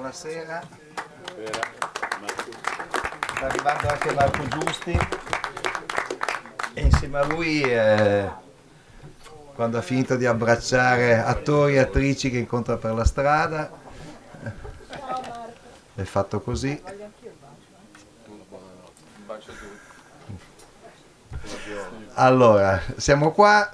buonasera. Sta arrivando anche Marco Giusti e insieme a lui quando ha finito di abbracciare attori e attrici che incontra per la strada è fatto così. Allora, siamo qua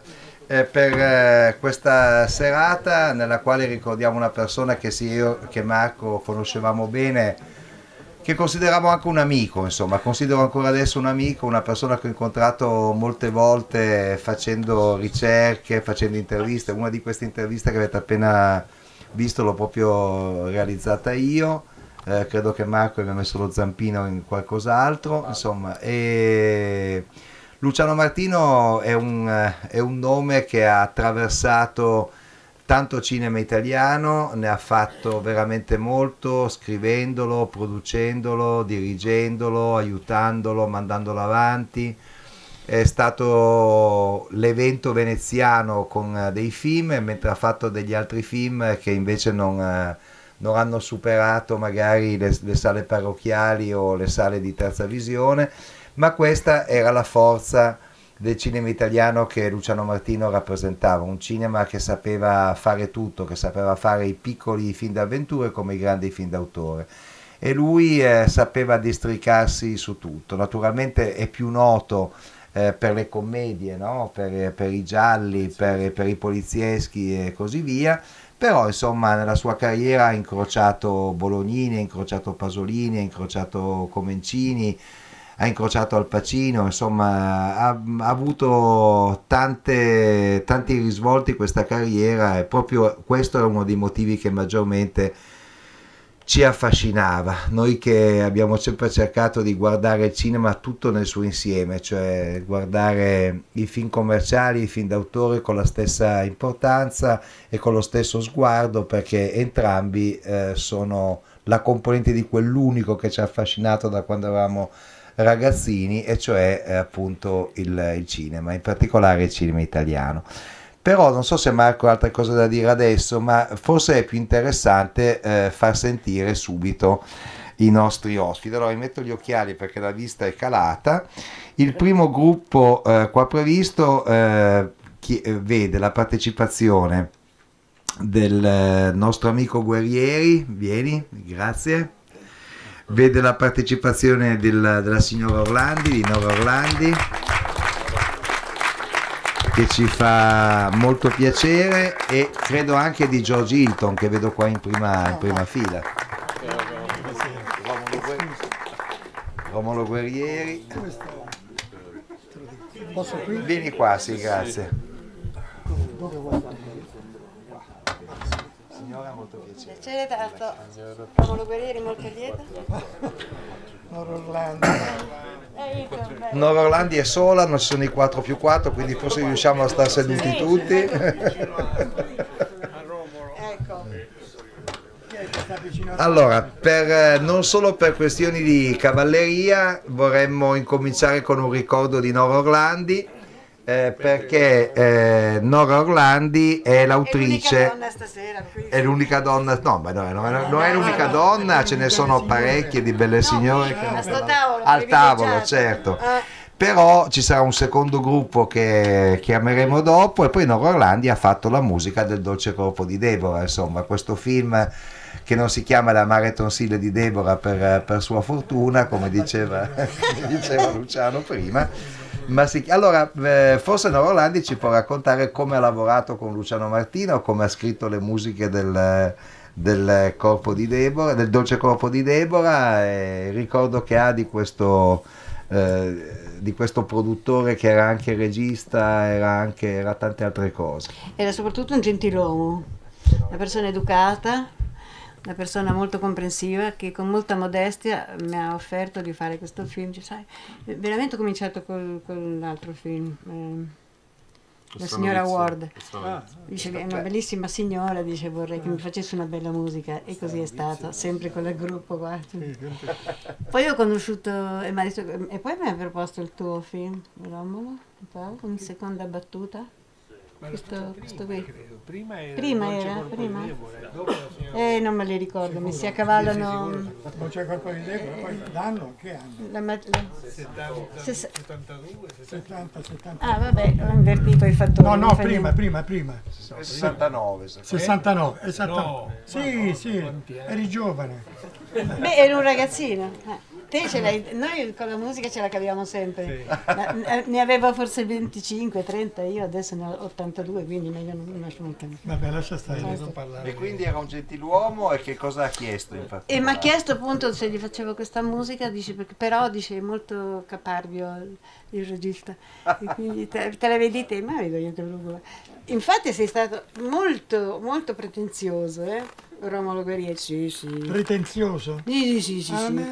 per questa serata nella quale ricordiamo una persona che sia io che Marco conoscevamo bene, che consideravo anche un amico, insomma, considero ancora adesso un amico, una persona che ho incontrato molte volte facendo ricerche, facendo interviste. Una di queste interviste che avete appena visto l'ho proprio realizzata io, credo che Marco abbia messo lo zampino in qualcos'altro, insomma, e Luciano Martino è un nome che ha attraversato tanto cinema italiano, ne ha fatto veramente molto, scrivendolo, producendolo, dirigendolo, aiutandolo, mandandolo avanti. È stato l'evento veneziano con dei film, mentre ha fatto degli altri film che invece non hanno superato magari le sale parrocchiali o le sale di terza visione. Ma questa era la forza del cinema italiano che Luciano Martino rappresentava, un cinema che sapeva fare tutto, che sapeva fare i piccoli film d'avventure come i grandi film d'autore, e lui sapeva districarsi su tutto. Naturalmente è più noto per le commedie, no? per i gialli, per i polizieschi e così via, però insomma nella sua carriera ha incrociato Bolognini, ha incrociato Pasolini, ha incrociato Comencini, ha incrociato Al Pacino, insomma ha avuto tanti risvolti questa carriera, e proprio questo è uno dei motivi che maggiormente ci affascinava. Noi che abbiamo sempre cercato di guardare il cinema tutto nel suo insieme, cioè guardare i film commerciali, i film d'autore con la stessa importanza e con lo stesso sguardo, perché entrambi sono la componente di quell'unico che ci ha affascinato da quando eravamo ragazzini, e cioè appunto il cinema, in particolare il cinema italiano. Però non so se Marco ha altre cose da dire adesso, ma forse è più interessante far sentire subito i nostri ospiti. Allora mi metto gli occhiali perché la vista è calata. Il primo gruppo qua previsto vede la partecipazione del nostro amico Guerrieri, vieni, grazie. Vede la partecipazione della signora Orlandi, di Nora Orlandi, che ci fa molto piacere, e credo anche di George Hilton, che vedo qua in prima fila. Romolo Guerrieri. Vieni qua, sì, grazie. Signora, molto piacere. Piacere tanto. Romolo Guerrieri, molto lieta. Nora Orlandi. Nora Orlandi è sola, non ci sono i 4+4, quindi forse riusciamo a stare seduti tutti. Ecco. Allora, non solo per questioni di cavalleria, vorremmo incominciare con un ricordo di Nora Orlandi, perché Nora Orlandi è l'autrice. È l'unica donna stasera. È l'unica donna, no, ma non è l'unica donna, ce ne sono parecchie di belle signore al tavolo, certo. Però ci sarà un secondo gruppo che chiameremo dopo, e poi Nora Orlandi ha fatto la musica del Dolce corpo di Deborah, insomma, questo film che non si chiama La mare tonsile di Deborah per sua fortuna, come diceva Luciano prima. Allora, forse Nora Orlandi ci può raccontare come ha lavorato con Luciano Martino, come ha scritto le musiche del corpo di Deborah, del Dolce corpo di Deborah, e il ricordo che ha di questo produttore che era anche regista, era tante altre cose. Era soprattutto un gentiluomo, una persona educata, una persona molto comprensiva, che con molta modestia mi ha offerto di fare questo film. Cioè, sai, veramente ho cominciato con l'altro film, la signora Ward. Dice che è una bellissima signora, dice vorrei che mi facesse una bella musica, e così è stato, sempre con il gruppo qua. Poi ho conosciuto e mi ha detto, e poi mi ha proposto il tuo film, Romolo, in seconda battuta. questo qui. Credo. Prima era Prima Dolce era, Corpo prima. di Deborah, dopo la signora Non me li ricordo, mi si accavallano. Non c'è colpa di Deborah, poi l'anno, che anno? 72, 70. 70. Ah vabbè, ho invertito i fattori. No, non no, fa niente. prima. 69. 69, esattamente. No, Sì, quanti anni? eri giovane. Beh, ero un ragazzino. Te ce l'hai, noi con la musica ce la caviamo sempre. Ne avevo forse 25, 30, io adesso ne ho 82, quindi meglio non lascio molto. Vabbè, lascia stare. Non parlare. E quindi era un gentiluomo, e che cosa ha chiesto infatti? E mi ha chiesto appunto se gli facevo questa musica, dice, però dice è molto caparbio il regista, e quindi te la vedi te, ma vedo niente proprio. Infatti sei stato molto, molto pretenzioso, Romolo Guerrieri, sì. Pretenzioso? Sì.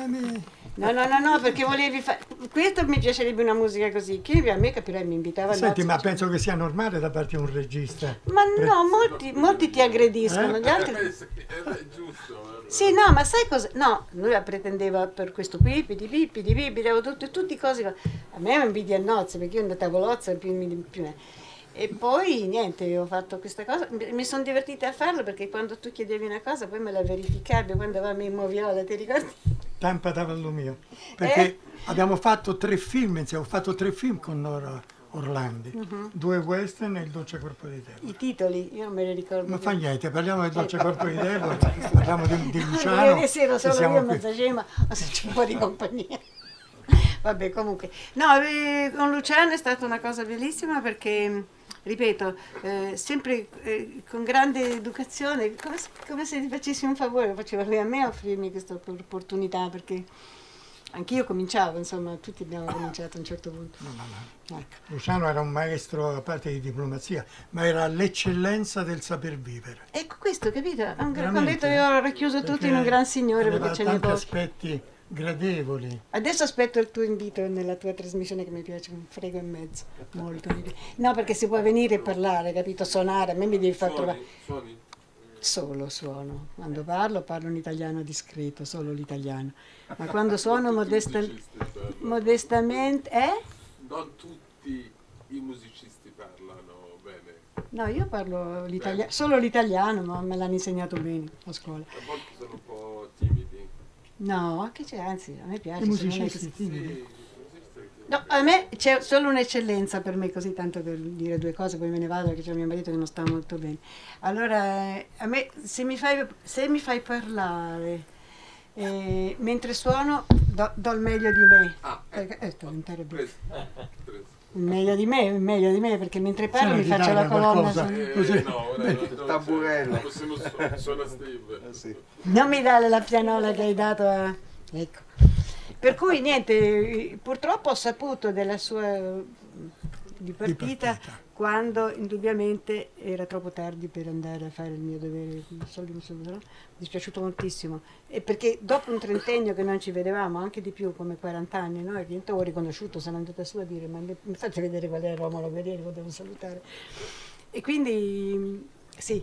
No, perché volevi fare... Questo mi piacerebbe una musica così, che a me capirai mi invitava a Senti, nozze, ma penso che sia normale da parte di un regista. Ma no, molti ti aggrediscono, gli altri... È giusto. Sì, no, ma sai cosa? No, lui la pretendeva per questo pippi, avevo tutti cose... A me mi invidi a nozze, perché io andavo a tavolozza più... E poi niente, ho fatto questa cosa, mi sono divertita a farlo perché quando tu chiedevi una cosa poi me la verificavi, quando avevamo in Moviola, ti ricordi? Tampa Tavallo mio, perché abbiamo fatto 3 film insieme, ho fatto 3 film con Nora Orlandi, 2 western e il Dolce Corpo di Deborah. I titoli, io non me li ricordo. Ma fa niente, parliamo del Dolce Corpo di Deborah, parliamo di Luciano. Ieri sera solo siamo io e qui. Mezzagema, se c'è un po' di compagnia. Vabbè, comunque. No, con Luciano è stata una cosa bellissima perché, ripeto, sempre con grande educazione, come se ti facessi un favore, faceva lui a me a offrirmi questa opportunità, perché anch'io cominciavo, insomma, tutti abbiamo cominciato a un certo punto. No. Ecco. Luciano era un maestro, a parte di diplomazia, ma era l'eccellenza del saper vivere. Ecco questo, capito? Ho Veramente, detto, io ho racchiuso tutti in un gran signore aveva perché ce n'è tanti pochi. aspetti gradevoli. Adesso aspetto il tuo invito nella tua trasmissione che mi piace un frego e mezzo, molto. No, perché si può venire e parlare, capito? Suonare, a me mi devi far trovare. Suoni? Solo suono, quando parlo un italiano discreto, solo l'italiano, ma quando suono modestamente, Non tutti i musicisti parlano bene. No, io parlo solo l'italiano, ma me l'hanno insegnato bene a scuola. A volte sono un po' timidi. No, che c'è, anzi, a me piace. I se non è musicisti così. timidi. No, a me c'è solo un'eccellenza per me, così tanto per dire 2 cose, poi me ne vado perché c'è mio marito che non sta molto bene. Allora, a me se mi fai parlare mentre suono, do il meglio di me. Il meglio di me, perché mentre parlo mi faccio la colonna. No, Tamburello. Possiamo suonare Steve. Sì. Non mi dare la pianola che hai dato a... Ecco. Per cui niente, purtroppo ho saputo della sua dipartita quando indubbiamente era troppo tardi per andare a fare il mio dovere. Mi è dispiaciuto moltissimo. E perché dopo un trentennio che non ci vedevamo, anche di più, come 40 anni, no? E niente, ho riconosciuto, sono andata su a dire, ma mi fate vedere qual è Romolo Guerrieri, lo devo salutare. E quindi, sì,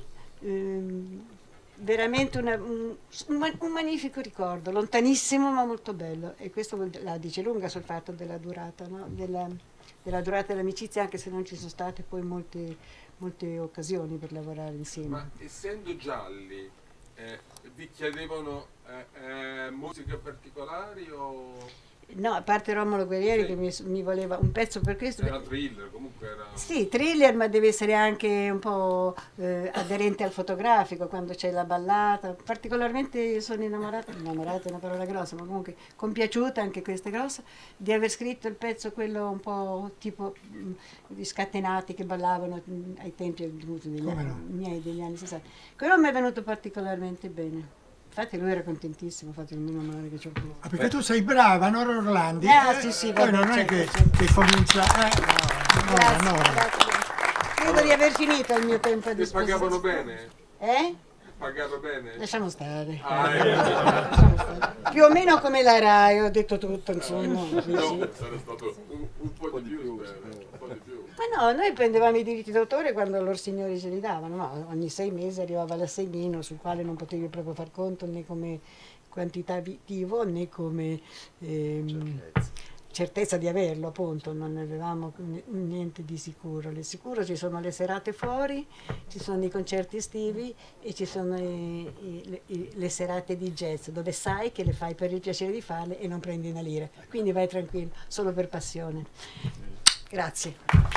veramente un magnifico ricordo, lontanissimo ma molto bello, e questo la dice lunga sul fatto della durata, no? della durata dell'amicizia, anche se non ci sono state poi molte occasioni per lavorare insieme. Ma essendo gialli, vi chiedevano musiche particolari o... No, a parte Romolo Guerrieri che mi voleva un pezzo per questo. Era thriller, comunque era... Sì, thriller, ma deve essere anche un po' aderente al fotografico, quando c'è la ballata. Particolarmente sono innamorata è una parola grossa, ma comunque compiaciuta, anche questa grossa, di aver scritto il pezzo quello un po' tipo gli scatenati che ballavano ai tempi degli anni 60. Quello mi è venuto particolarmente bene. Infatti lui era contentissimo, infatti non meno male che c'ho qui. Perché tu sei brava, Nora Orlandi. Sì, poi non è che comincia. Grazie. Credo di aver finito il mio tempo a Ti disposizione. pagavano bene? Pagava bene? Lasciamo stare. Lasciamo stare. Più o meno come la Rai, ho detto tutto, insomma. No, sarà stato un po' di più, spero. Un po' di più. Ma no, noi prendevamo i diritti d'autore quando loro signori ce li davano, no? Ogni 6 mesi arrivava l'assegnino sul quale non potevi proprio far conto né come quantitativo né come certezza di averlo, appunto, non ne avevamo niente di sicuro. Di sicuro ci sono le serate fuori, ci sono i concerti estivi e ci sono le serate di jazz, dove sai che le fai per il piacere di farle e non prendi una lira. Quindi vai tranquillo, solo per passione. Grazie.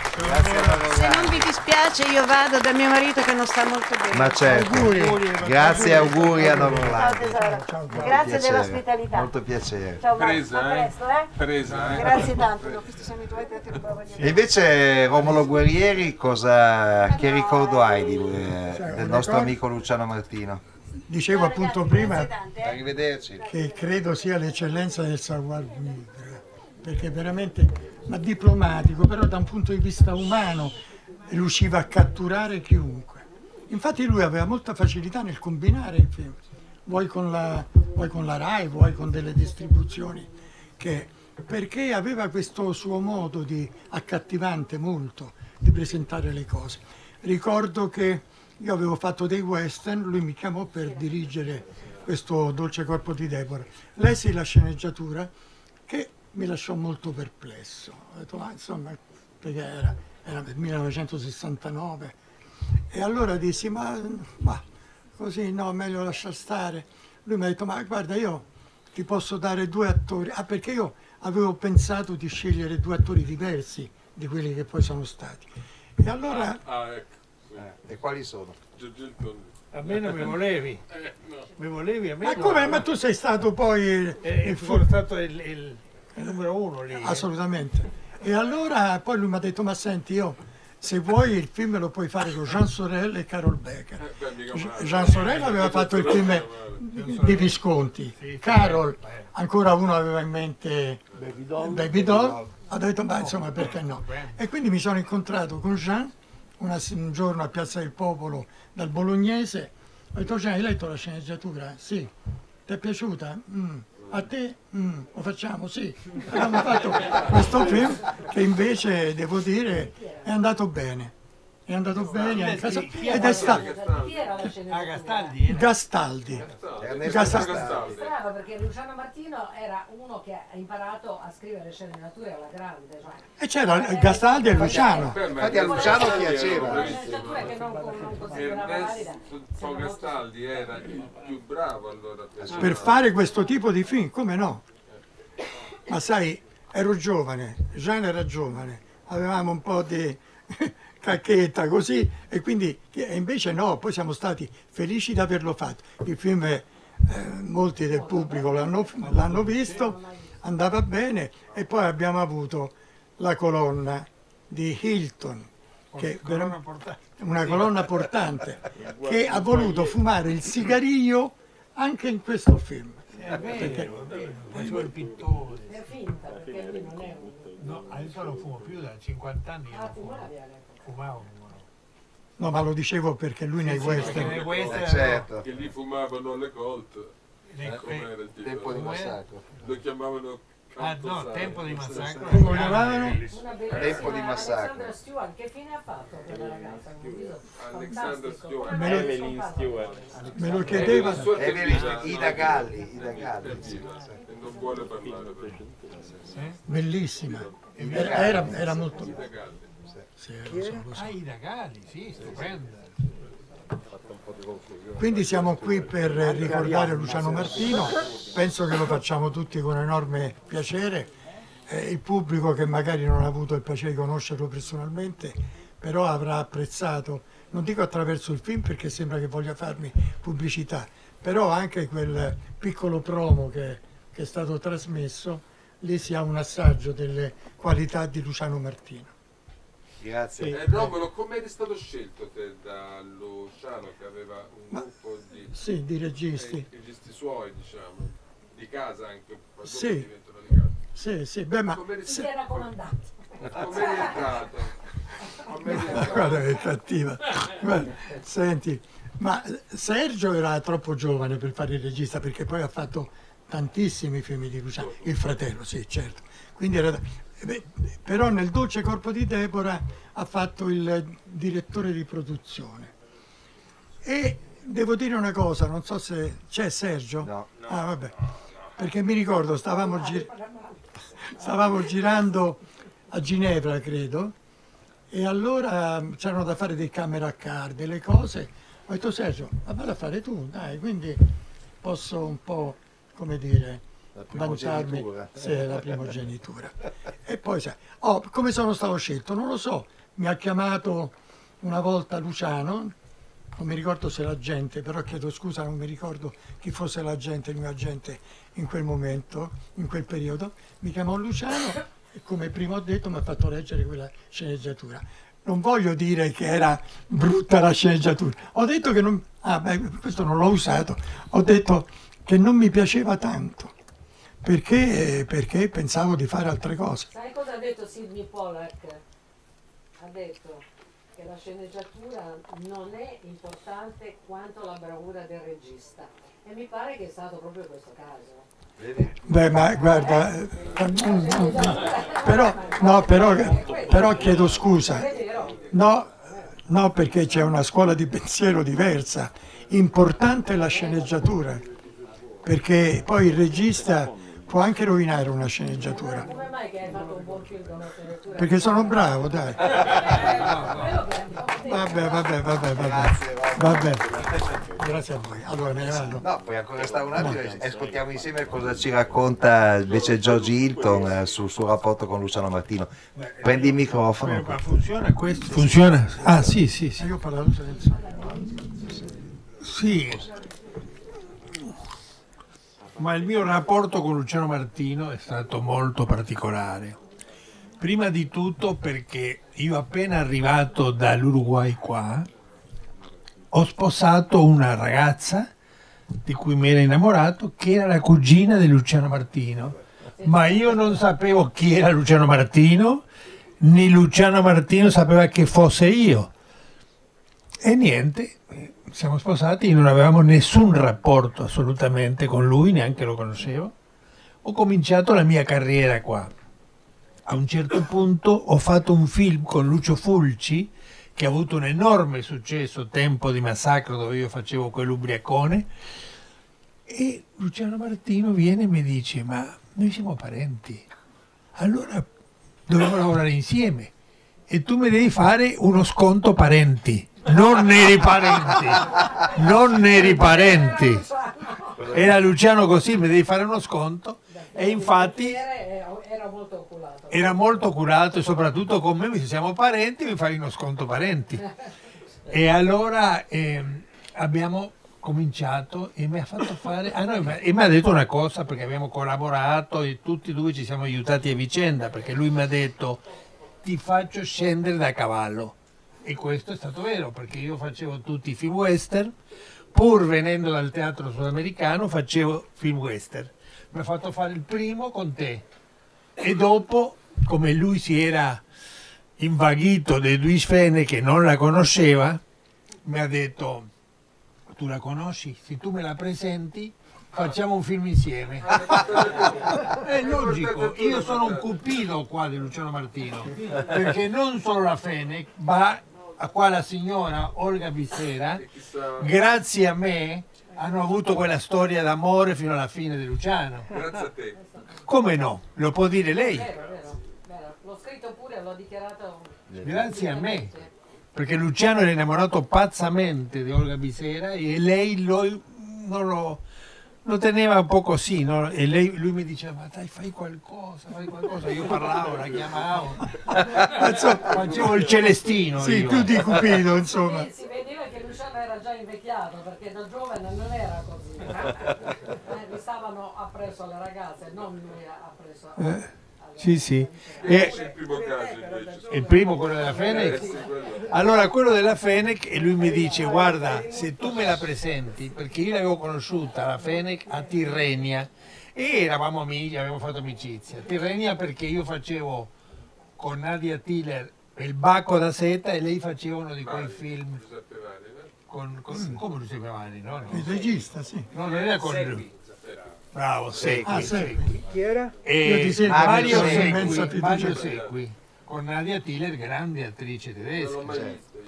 Se non vi dispiace io vado da mio marito che non sta molto bene. Ma certo. Grazie, auguri a Nova Orlando. Ciao tesoro. Grazie dell'ospitalità. Molto piacere. Ciao Max, Presa, a presto, Presa, Grazie tanto. No, questi siamo abituati a te lo provo a dire. E invece Romolo Guerrieri, che ricordo hai del nostro amico Luciano Martino? Dicevo appunto prima Arrivederci. che credo sia l'eccellenza del savoir-vivre, perché veramente, ma diplomatico, però da un punto di vista umano riusciva a catturare chiunque. Infatti lui aveva molta facilità nel combinare i film, vuoi con la Rai, vuoi con delle distribuzioni, perché aveva questo suo modo accattivante molto di presentare le cose. Ricordo che io avevo fatto dei western, lui mi chiamò per dirigere questo Dolce corpo di Deborah. Lesi la sceneggiatura che mi lasciò molto perplesso. Ho detto, ma insomma, perché era nel 1969. E allora dissi, ma così no, meglio lasciar stare. Lui mi ha detto, ma guarda, io ti posso dare 2 attori. Ah, perché io avevo pensato di scegliere 2 attori diversi di quelli che poi sono stati. E allora... ecco. E quali sono? Giorgio il Tondo. A me non mi volevi, No. mi volevi a me. Ma no. come? Ma tu sei stato poi Sono stato il numero 1 lì. Assolutamente. E allora poi lui mi ha detto, ma senti, io se vuoi il film lo puoi fare con Jean Sorel e Carol Becker. Jean Sorel aveva fatto il film di Visconti, Carol ancora uno aveva in mente Baby Doll, ha detto, ma insomma, perché no? E quindi mi sono incontrato con Jean un giorno a Piazza del Popolo dal Bolognese. Ho detto, Jean, hai letto la sceneggiatura? Sì. Ti è piaciuta? A te? Lo facciamo? Sì. Abbiamo fatto questo film che invece, devo dire, è andato bene. È andato bene anche ed è stato Chi era la sceneggiatura? Gastaldi? Gastaldi. Gastaldi. Strano perché Luciano Martino era uno che ha imparato a scrivere sceneggiature alla grande. Cioè. E c'era Gastaldi e Luciano. Infatti a Luciano piaceva. Una sceneggiatura che non considerava valida. Ernesto Gastaldi era il più bravo allora Per fare questo tipo di film, come no? Ma sai, ero giovane, Jean era giovane, avevamo un po' di cacchetta così e quindi invece no, poi siamo stati felici di averlo fatto. Il film, molti del pubblico l'hanno visto, andava bene e poi abbiamo avuto la colonna di Hilton, che è una colonna portante, che ha voluto fumare il sigariglio anche in questo film. È vero, faceva il pittore. È finta perché lui non è un... No, adesso non fumo più da 50 anni. Ah, fumavi Alex. Fumavo. No, ma lo dicevo perché lui nei western... Nel western, Certo. che lì fumavano le Colt. Com'era il titolo? Tempo di massacro. Lo chiamavano Ah no, Tempo di massacro. Come lo chiamavano? Una bellissima Tempo di massacro. Alexandra Stewart, che fine ha fatto quella ragazza? Un viso Alexandra fantastico. Stewart. Come mai sono fatto? Me lo chiedeva... Ida Galli. E non vuole parlare perché Bellissima. Era molto... Ida Galli. Sì, lo so. Ah, i regali, sì, stupenda. Quindi siamo qui per ricordare Luciano Martino, penso che lo facciamo tutti con enorme piacere, il pubblico che magari non ha avuto il piacere di conoscerlo personalmente, però avrà apprezzato, non dico attraverso il film perché sembra che voglia farmi pubblicità, però anche quel piccolo promo che è stato trasmesso, lì si ha un assaggio delle qualità di Luciano Martino. Grazie. Romolo, come eri stato scelto te da Luciano che aveva un gruppo di Sì, di registi. registi suoi, diciamo, di casa anche, poi Sì. diventano di casa. Sì, sì, beh, ma Come eri, Chi era comandante? come eri entrato? Come eri entrato? guarda che è cattiva. Guarda, senti, ma Sergio era troppo giovane per fare il regista perché poi ha fatto tantissimi film di Luciano, il fratello, sì, certo. Quindi però nel Dolce corpo di Deborah ha fatto il direttore di produzione. E devo dire una cosa, non so se c'è Sergio. No. Ah, vabbè. Perché mi ricordo, stavamo girando a Ginevra, credo, e allora c'erano da fare dei camera card, delle cose. Ho detto Sergio, ma vado a fare tu, dai, quindi posso un po', come dire, La vantarmi primogenitura. se è la primogenitura. E poi, sai, come sono stato scelto? Non lo so, mi ha chiamato una volta Luciano, non mi ricordo se l'agente, però chiedo scusa, non mi ricordo chi fosse l'agente, il mio agente in quel momento, in quel periodo, mi chiamò Luciano e come prima ho detto mi ha fatto leggere quella sceneggiatura. Non voglio dire che era brutta la sceneggiatura, ho detto che non, questo non l'ho usato, ho detto che non mi piaceva tanto, perché pensavo di fare altre cose. Sai cosa ha detto Sidney Pollack? Ha detto che la sceneggiatura non è importante quanto la bravura del regista. E mi pare che è stato proprio questo caso. Beh, ma guarda, però chiedo scusa, no, perché c'è una scuola di pensiero diversa, importante è la sceneggiatura, perché poi il regista può anche rovinare una sceneggiatura, Come mai che hai fatto un buon film con la sceneggiatura? perché sono bravo, dai. Quello che Vabbè, grazie a voi, allora me ne vado. No, puoi ancora stare un attimo e ascoltiamo insieme cosa ci racconta invece George Hilton sul suo rapporto con Luciano Martino. Prendi il microfono. Ma funziona questo? Funziona? Ah, sì. Io ho parlato senza. Sì. Ma il mio rapporto con Luciano Martino è stato molto particolare. Prima di tutto perché io appena arrivato dall'Uruguay qua ho sposato una ragazza di cui mi era innamorato che era la cugina di Luciano Martino, ma io non sapevo chi era Luciano Martino, né Luciano Martino sapeva che fosse io. E niente, siamo sposati e non avevamo nessun rapporto assolutamente con lui, neanche lo conoscevo. Ho cominciato la mia carriera qua. A un certo punto ho fatto un film con Lucio Fulci che ha avuto un enorme successo, Tempo di massacro, dove io facevo quell'ubriacone, e Luciano Martino viene e mi dice: ma noi siamo parenti, allora dobbiamo lavorare insieme e tu mi devi fare uno sconto parenti. Non eri parenti, era Luciano così, mi devi fare uno sconto. E infatti era molto oculato e soprattutto con me, se siamo parenti mi fai uno sconto parenti. E allora abbiamo cominciato e mi ha fatto fare e mi ha detto una cosa, perché abbiamo collaborato e tutti e due ci siamo aiutati a vicenda, perché lui mi ha detto: ti faccio scendere da cavallo. E questo è stato vero, perché io facevo tutti i film western, pur venendo dal teatro sudamericano facevo film western. Mi ha fatto fare il primo con te e dopo, come lui si era invaghito di Luis Fene che non la conosceva, mi ha detto: tu la conosci? Se tu me la presenti facciamo un film insieme. È logico, io sono un cupido qua di Luciano Martino, perché non solo la Fene, ma qua la signora Olga Bissera, grazie a me, hanno avuto quella storia d'amore fino alla fine di Luciano. Grazie a te. Come no? Lo può dire lei. vero. L'ho scritto pure, l'ho dichiarato. Grazie a me. Perché Luciano era innamorato pazzamente di Olga Bissera e lei lo teneva un po' così, no? E lui mi diceva: ma dai, fai qualcosa. Io parlavo, la chiamavo, facevo il celestino. Sì, io. più di Cupido, insomma. Si vedeva che Luciano era già invecchiato, perché da giovane non era così. Gli stavano appresso alle ragazze, non lui appresso alle Sì. Il primo caso invece. Il primo, quello della Fenech? Allora, quello della Fenech, e lui mi dice: guarda, se tu me la presenti, perché io l'avevo conosciuta, la Fenech, a Tirrenia, e eravamo amici, avevamo fatto amicizia. Tirrenia perché io facevo con Nadia Tiller il Bacco da seta e lei faceva uno di quei film Giuseppe Vani, no? come Giuseppe Vani, no? Il regista, sì. No, non era con lui. Bravo, Secchi. Secchi. Chi era? Io ti seguo, Mario ho immensa Secchi, fiducia. Mario Secchi, con Nadia Tiller, grande attrice Non l'ho tedesca. mai visto io.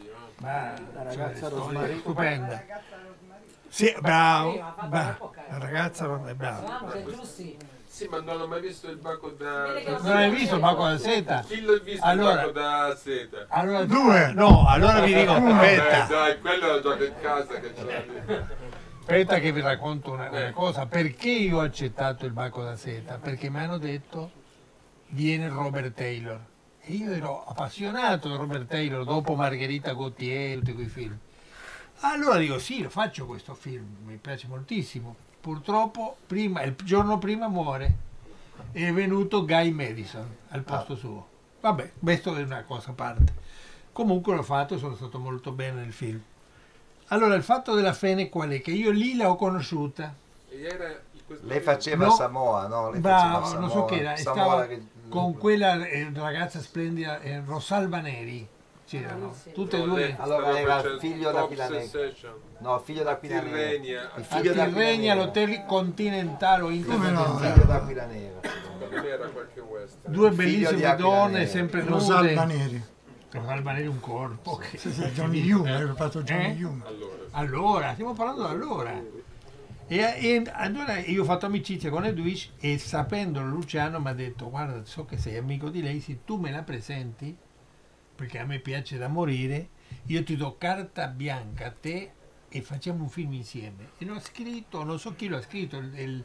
Ma La ragazza storia Rosmarie. stupenda. Sì, bravo, bravo. La ragazza è brava. Sei giusti? Sì, ma non ho mai visto il baco da... Non hai visto il baco da seta? Chi l'ha visto Allora- il baco da seta? Allora, Due. No, allora vi dico, aspetta. Dai, quello lo gioca in casa che ce l'ha lì. Aspetta che vi racconto una cosa. Perché io ho accettato il baco da seta? Perché mi hanno detto viene Robert Taylor. E io ero appassionato di Robert Taylor dopo Margherita Gautier, tutti quei film. Allora dico sì, lo faccio questo film, mi piace moltissimo. Purtroppo il giorno prima muore. È venuto Guy Madison al posto suo. Vabbè, questo è una cosa a parte. Comunque l'ho fatto e sono stato molto bene nel film. Allora, il fatto della Fene qual è? Che io lì l'ho conosciuta. E era questo Lei faceva No. Samoa, no? Lei Bravo, faceva non so Samoa. che era, Samoa stava che- con quella ragazza splendida, Rosalba Neri, c'erano, tutte e due. Allora era il figlio da Pilanesi. Sensation. No, figlio d'Aquila Nera. Tirrenia. Il A figlio d'Aquila Tirrenia, Nera. l'hotel Continentale o Come no? Intercontinentale. Figlio d'Aquila Nera. Non era qualche western. Due Figlio di bellissime Aquila donne, Nera. sempre Rosalba nude. Neri. Rosalba Neri un corpo. che- Sì, sì, Johnny Hume, aveva fatto Johnny Hume. Allora, stiamo parlando da allora. E allora io ho fatto amicizia con Edwige e sapendolo Luciano mi ha detto guarda, so che sei amico di lei, se tu me la presenti, perché a me piace da morire, io ti do carta bianca a te e facciamo un film insieme. E l'ho scritto, non so chi lo ha scritto,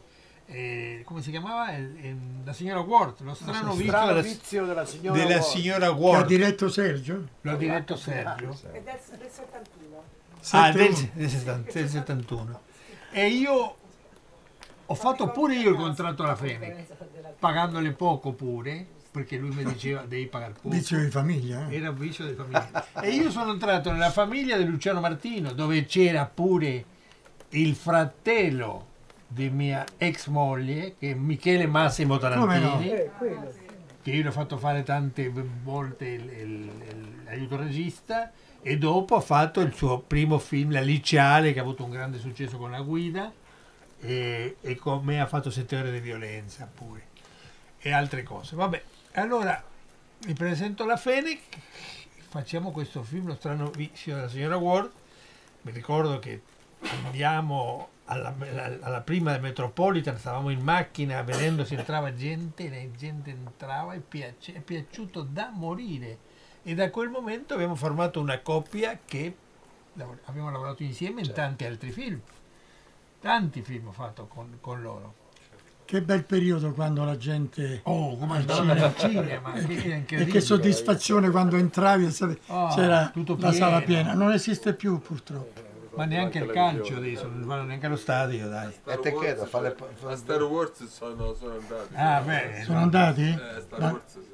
come si chiamava? La signora Ward, lo strano vizio Strano della, vizio della signora della Ward. signora Che ha Ward. diretto Sergio? L'ha diretto Sergio. È del 71. Ah, del 71. 71. E io ho fatto pure io il contratto alla Fenech, pagandole poco pure, perché lui mi diceva devi pagare poco. Vizio di famiglia. Era un vizio di famiglia. E io sono entrato nella famiglia di Luciano Martino, dove c'era pure il fratello di mia ex moglie, che è Michele Massimo Tarantini, che io l'ho fatto fare tante volte l'aiuto regista, e dopo ha fatto il suo primo film, La Liceale, che ha avuto un grande successo con la guida, e con me ha fatto 7 ore di violenza pure, e altre cose. Vabbè, allora mi presento la Fenech, facciamo questo film, Lo strano vizio della signora Ward. Mi ricordo che andiamo alla prima Metropolitan, stavamo in macchina vedendo se entrava gente, la gente entrava e è piaciuto da morire. E da quel momento abbiamo formato una coppia che abbiamo lavorato insieme in tanti altri film. Tanti film ho fatto con loro. Che bel periodo quando la gente... Oh, come andava al cinema, che era E incredibile. che soddisfazione quando entravi e c'era tutto la sala pieno. piena. Non esiste più purtroppo. Ma neanche il calcio adesso, non vanno neanche allo stadio, dai. E te credo, fa le... A Star Wars sono andati. Ah, beh, Sono andati? Star Wars sì.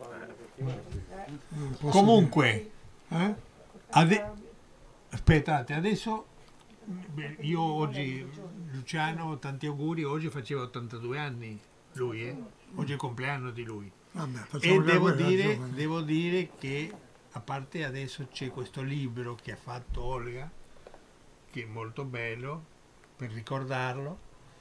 comunque, Eh? aspettate, adesso io oggi, Luciano, tanti auguri, oggi faceva 82 anni lui, oggi è il compleanno di lui. Vabbè, E facciamo devo quella dire, giovane. devo dire che, a parte adesso c'è questo libro che ha fatto Olga, che è molto bello, per ricordarlo.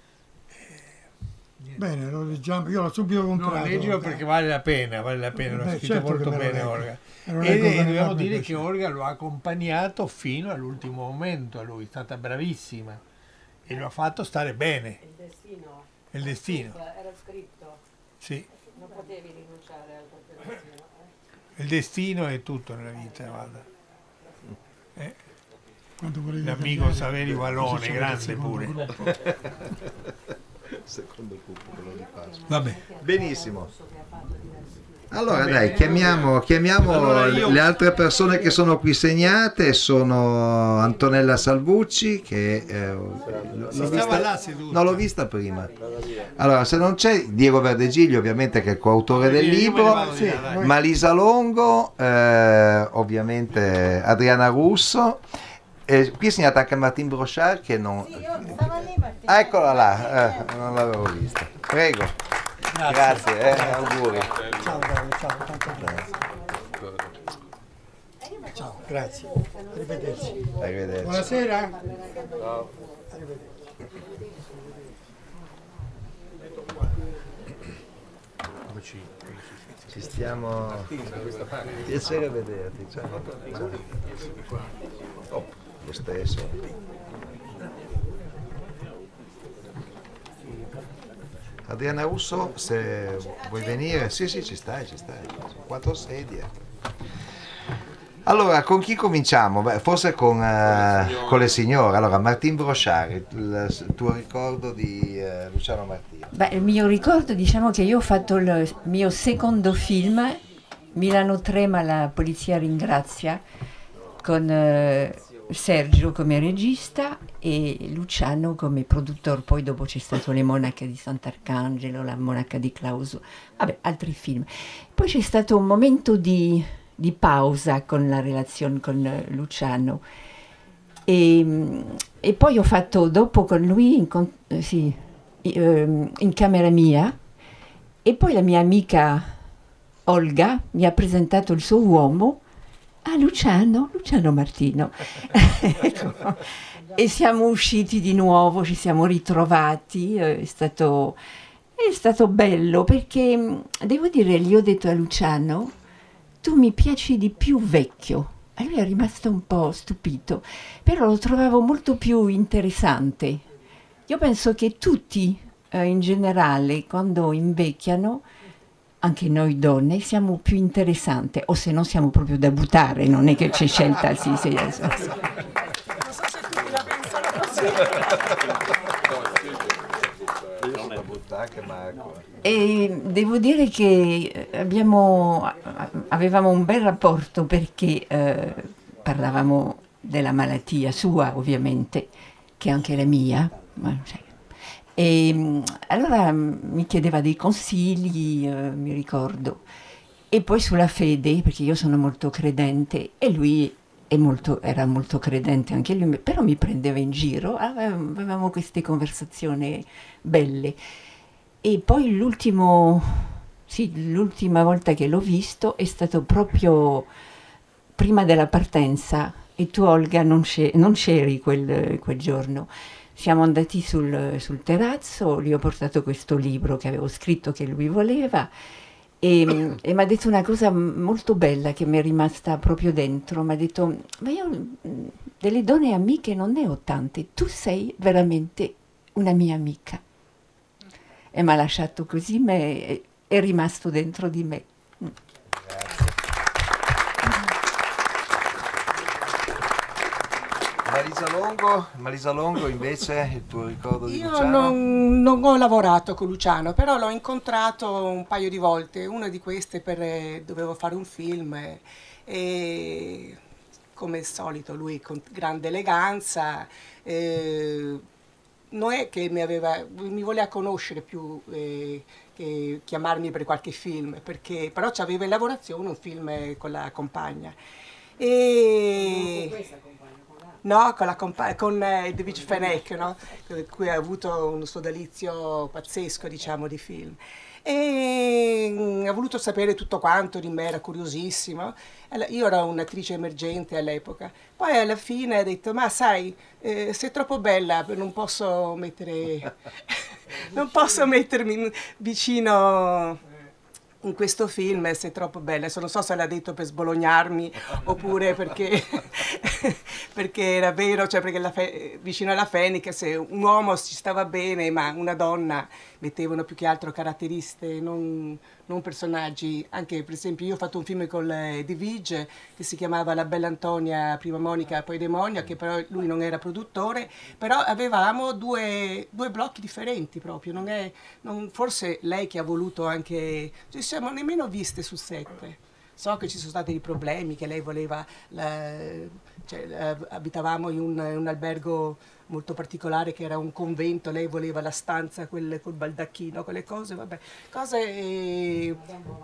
Bene, lo leggiamo. Io l'ho subito No, comprato. leggilo perché vale la pena, l'ho Beh, scritto certo molto che me lo bene leggo. Olga. E lo E leggo con dobbiamo enorme dire che piacere. Olga lo ha accompagnato fino all'ultimo momento a lui, è stata bravissima e lo ha fatto stare bene, Il destino. è il destino, Era scritto. sì, Non potevi rinunciare al proprio destino. il destino è tutto nella vita, guarda. Quando volevi L'amico tagliare, Saverio Vallone, c'era il grande secondo pure. gruppo. Secondo gruppo, quello di Pasqua. Vabbè, Benissimo. Che ha fatto diversi. Allora dai, chiamiamo Allora io- le altre persone che sono qui segnate. Sono Antonella Salvucci, che l'ho stava là seduta. no, l'ho vista prima. Allora, se non c'è Diego Verdegiglio, ovviamente, che è il coautore del Io me ne libro, vado di là, dai. Malisa Longo, ovviamente Adriana Russo. E qui è segnata anche Martin Brochard, che non... Stava lì, Martina. Ah, eccola là, non l'avevo vista. Prego. Grazie, auguri. Ciao, Dario, ciao, tanto grazie. Ciao, grazie. Arrivederci. Arrivederci. Buonasera. Ci stiamo... Piacere vederti. Ciao. Ciao. Oh, lo stesso. Adriana Russo, se vuoi venire, sì, ci stai, sono 4 sedie. Allora, con chi cominciamo? Beh, forse con le signore. Allora, Martine Brochard, il tuo ricordo di Luciano Martino? Beh, il mio ricordo, diciamo che io ho fatto il mio secondo film, Milano Trema, la polizia ringrazia, con Sergio come regista e Luciano come produttore. Poi dopo c'è stato Le Monache di Sant'Arcangelo, La Monaca di Clauso, vabbè, altri film. Poi c'è stato un momento di pausa con la relazione con Luciano e poi ho fatto dopo con lui in camera mia, e poi la mia amica Olga mi ha presentato il suo uomo a Luciano Martino. Ecco. E siamo usciti di nuovo, ci siamo ritrovati, è stato bello, perché devo dire, gli ho detto a Luciano: tu mi piaci di più vecchio. E lui è rimasto un po' stupito, però lo trovavo molto più interessante. Io penso che tutti, in generale, quando invecchiano, anche noi donne, siamo più interessanti, o se no siamo proprio da buttare, non è che c'è scelta. Sì. Non so se tutti la pensano così. E devo dire che avevamo un bel rapporto, perché parlavamo della malattia sua, ovviamente, che è anche la mia. E allora mi chiedeva dei consigli, mi ricordo. E poi sulla fede, perché io sono molto credente e lui era molto credente anche lui, però mi prendeva in giro, avevamo queste conversazioni belle. E poi l'ultima volta che l'ho visto è stato proprio prima della partenza, e tu, Olga, non c'eri quel giorno. Siamo andati sul terrazzo, gli ho portato questo libro che avevo scritto, che lui voleva, e mi ha detto una cosa molto bella che mi è rimasta proprio dentro. Mi ha detto: ma io delle donne amiche non ne ho tante, tu sei veramente una mia amica. E mi ha lasciato così, è rimasto dentro di me. Marisa Longo, invece, il tuo ricordo di Luciano? Io non ho lavorato con Luciano, però l'ho incontrato un paio di volte. Una di queste dovevo fare un film e come al solito lui con grande eleganza. Non è che mi voleva conoscere più che chiamarmi per qualche film, però c'aveva in lavorazione un film con la compagna. No, con David Fenech, no? Con cui ha avuto un sodalizio pazzesco, diciamo, di film. E ha voluto sapere tutto quanto di me, era curiosissimo. Io ero un'attrice emergente all'epoca. Poi alla fine ha detto: ma sai, sei troppo bella, non posso mettermi vicino in questo film, sei troppo bella. Adesso non so se l'ha detto per sbolognarmi oppure perché era vero, cioè perché vicino alla Fenech, se un uomo ci stava bene, ma una donna mettevano più che altro caratteristiche, non personaggi. Anche per esempio io ho fatto un film con De Vige che si chiamava La bella Antonia, prima Monica, poi Demonia, che però lui non era produttore, però avevamo due blocchi differenti proprio. Forse lei che ha voluto anche, non ci siamo nemmeno viste sul set. So che ci sono stati dei problemi, che lei voleva, abitavamo in un albergo molto particolare che era un convento, lei voleva la stanza col baldacchino, quelle cose, vabbè, cose...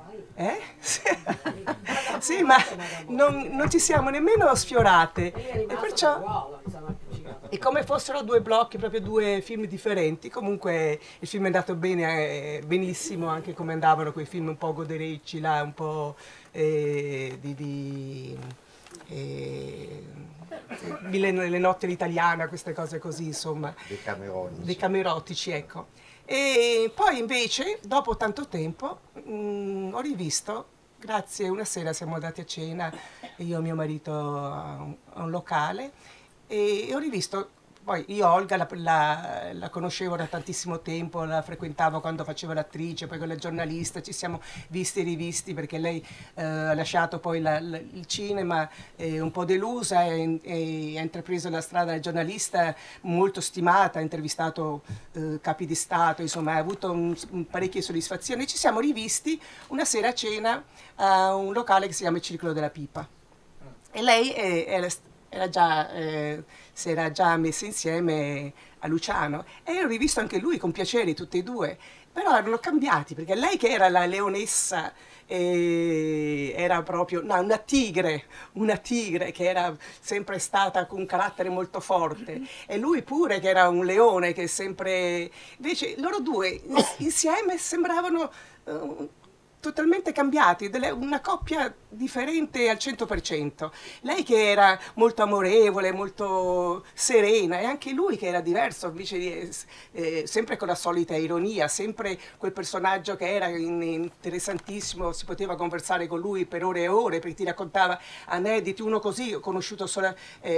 Sì, ma non ci siamo nemmeno sfiorate, e perciò... E come fossero due blocchi, proprio due film differenti. Comunque il film è andato bene, benissimo, anche come andavano quei film un po' goderecci, là, un po' le notti all'italiana, queste cose così, insomma. Dei camerotici, ecco. E poi invece, dopo tanto tempo, ho rivisto, grazie, una sera siamo andati a cena, io e mio marito a un locale, e ho rivisto. Poi io Olga la conoscevo da tantissimo tempo, la frequentavo quando facevo l'attrice, poi con la giornalista, ci siamo visti e rivisti perché lei ha lasciato poi il cinema un po' delusa e ha intrapreso la strada da giornalista molto stimata, ha intervistato capi di Stato, insomma ha avuto parecchie soddisfazioni. Ci siamo rivisti una sera a cena a un locale che si chiama Il Circolo della Pipa e lei si era già messa insieme a Luciano e ho rivisto anche lui con piacere, tutti e due, però erano cambiati perché lei che era la leonessa era proprio una tigre che era sempre stata con un carattere molto forte e lui pure che era un leone che sempre... Invece loro due insieme sembravano... totalmente cambiati, una coppia differente al 100%. Lei che era molto amorevole, molto serena, e anche lui che era diverso, invece sempre con la solita ironia, sempre quel personaggio che era interessantissimo, si poteva conversare con lui per ore e ore, perché ti raccontava aneddoti, uno così, ho conosciuto solo...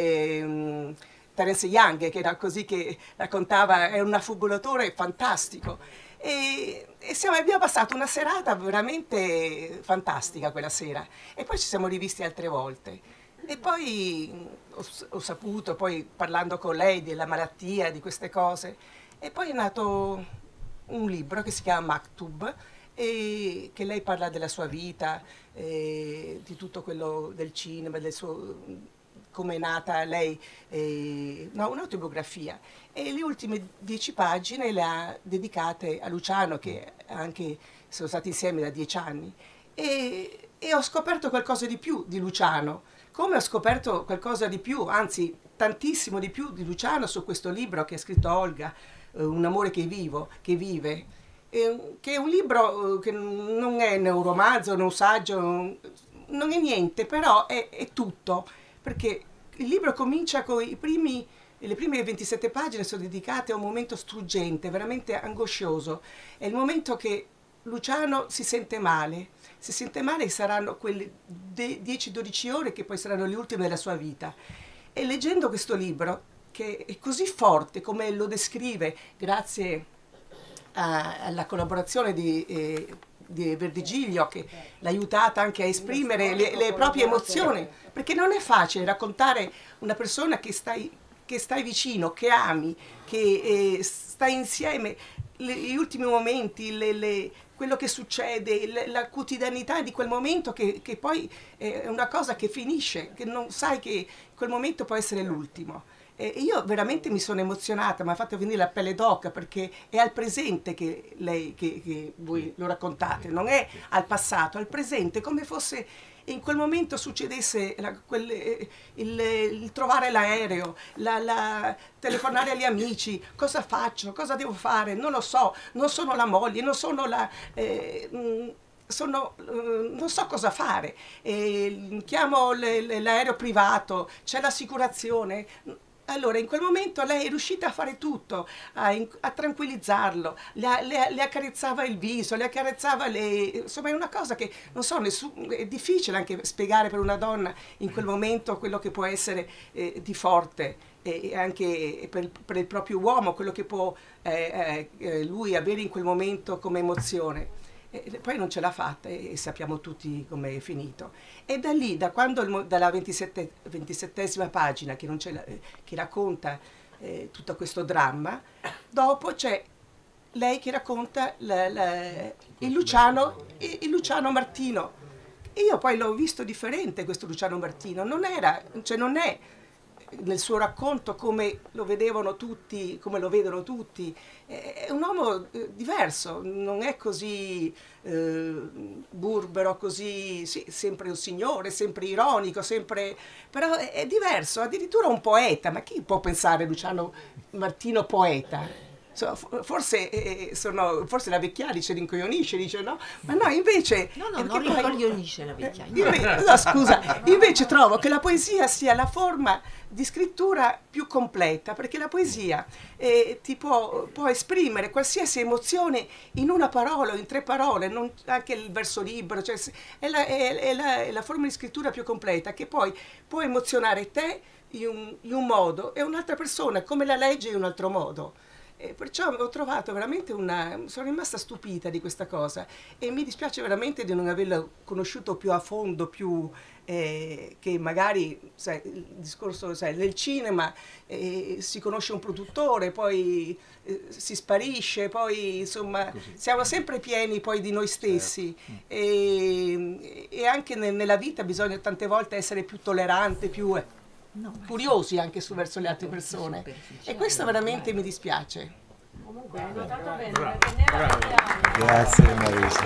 Terence Young, che era così, che raccontava, è un affubulatore fantastico. E abbiamo passato una serata veramente fantastica quella sera e poi ci siamo rivisti altre volte e poi ho saputo, poi parlando con lei della malattia, di queste cose, e poi è nato un libro che si chiama Maktub e che lei parla della sua vita, di tutto quello del cinema, del suo... come è nata lei, un'autobiografia, e le ultime 10 pagine le ha dedicate a Luciano, che anche sono stati insieme da 10 anni, e ho scoperto qualcosa di più di Luciano, come ho scoperto qualcosa di più, anzi tantissimo di più di Luciano su questo libro che ha scritto Olga, Un amore che vive, che è un libro che non è né un romanzo né un saggio, non è niente, però è tutto. Perché il libro comincia con le prime 27 pagine sono dedicate a un momento struggente, veramente angoscioso. È il momento che Luciano si sente male e saranno quelle 10-12 ore che poi saranno le ultime della sua vita. E leggendo questo libro, che è così forte come lo descrive, grazie alla collaborazione di Verdigilio, che l'ha aiutata anche a esprimere le proprie emozioni, perché non è facile raccontare una persona che stai vicino, che ami, che stai insieme, gli ultimi momenti, quello che succede, la quotidianità di quel momento che poi è una cosa che finisce, che non sai che quel momento può essere l'ultimo. E io veramente mi sono emozionata, mi ha fatto venire la pelle d'oca, perché è al presente che voi lo raccontate, non è al passato, al presente, come fosse in quel momento succedesse il trovare l'aereo, telefonare agli amici, cosa faccio, cosa devo fare, non lo so, non sono la moglie, non sono non so cosa fare, chiamo l'aereo privato, c'è l'assicurazione. Allora, in quel momento lei è riuscita a fare tutto, a tranquillizzarlo, le accarezzava il viso, le accarezzava insomma è una cosa che, non so, è difficile anche spiegare per una donna in quel momento quello che può essere di forte, e anche per il proprio uomo, quello che può lui avere in quel momento come emozione. E poi non ce l'ha fatta e sappiamo tutti com'è finito. E da lì, dalla 27esima pagina che racconta tutto questo dramma, dopo c'è lei che racconta il Luciano Martino. E io poi l'ho visto differente questo Luciano Martino, non è nel suo racconto come lo vedevano tutti, come lo vedono tutti, è un uomo diverso, non è così burbero, così, sì, sempre un signore, sempre ironico, però è diverso, addirittura un poeta. Ma chi può pensare Luciano Martino poeta? forse la vecchiaia ci rincoglionisce, dice no, ma no, invece... No, non rincoglionisce la vecchiaia. No, scusa, invece trovo che la poesia sia la forma di scrittura più completa, perché la poesia ti può esprimere qualsiasi emozione in una parola o in 3 parole, anche il verso libero, cioè è la forma di scrittura più completa, che poi può emozionare te in un modo e un'altra persona come la legge in un altro modo. Perciò ho trovato veramente sono rimasta stupita di questa cosa e mi dispiace veramente di non averla conosciuto più a fondo, che magari il discorso nel cinema si conosce un produttore, poi si sparisce, poi insomma siamo sempre pieni poi di noi stessi, e anche nella vita bisogna tante volte essere più tolleranti, più curiosi anche verso le altre persone, e questo veramente mi dispiace. Comunque hai notato bene, perché ne parliamo. Grazie Marisa.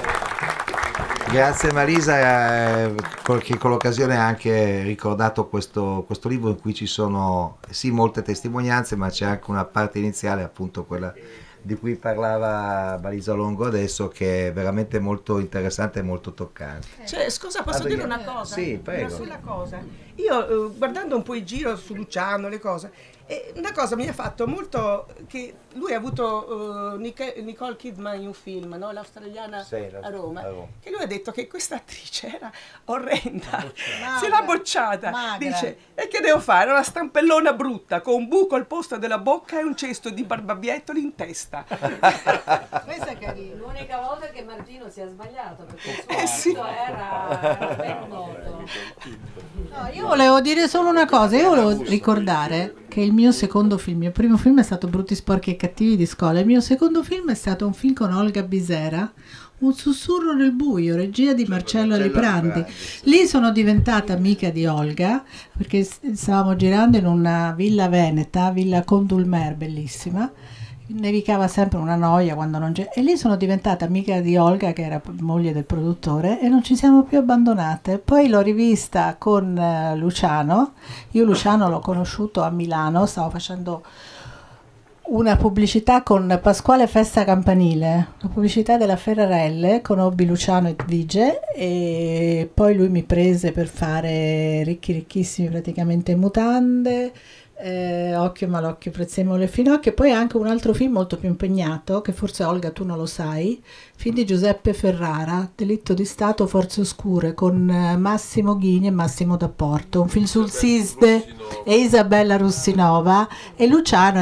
Grazie Marisa, che con l'occasione ha anche ricordato questo libro in cui ci sono sì molte testimonianze, ma c'è anche una parte iniziale, appunto quella di cui parlava Marisa Longo adesso, che è veramente molto interessante e molto toccante. Cioè, scusa, posso dire una cosa? Sì, prego. Una sola cosa. Io, guardando un po' in giro su Luciano, le cose, una cosa mi ha fatto molto, che lui ha avuto Nicole Kidman in un film, no? L'australiana a Roma, che lui ha detto che questa attrice era orrenda, se l'ha bocciata, dice, e che devo fare? Una stampellona brutta, con un buco al posto della bocca e un cesto di barbabiettoli in testa. Questa è carina. L'unica volta che Martino si è sbagliato, perché il suo era ben noto. No, io volevo dire solo una cosa, io volevo ricordare che il mio secondo film, il mio primo film è stato Brutti, sporchi e cattivi di scuola, il mio secondo film è stato un film con Olga Bisera, Un sussurro nel buio, regia di Marcello Aliprandi. Lì sono diventata amica di Olga, perché stavamo girando in una villa veneta, Villa Condulmer, bellissima. Nevicava sempre una noia quando non c'è, e lì sono diventata amica di Olga, che era moglie del produttore, e non ci siamo più abbandonate. Poi l'ho rivista con Luciano. Io Luciano l'ho conosciuto a Milano, stavo facendo una pubblicità con Pasquale Festa Campanile, la pubblicità della Ferrarelle, conobbi Luciano e Vige, e poi lui mi prese per fare Ricchi ricchissimi, praticamente in mutande, Occhio malocchio, prezzemolo e finocchio, e poi anche un altro film molto più impegnato, che forse Olga tu non lo sai, film di Giuseppe Ferrara, Delitto di Stato, Forze Oscure, con Massimo Ghini e Massimo D'Apporto, un film sul SISDE e Isabella Russinova, e Luciano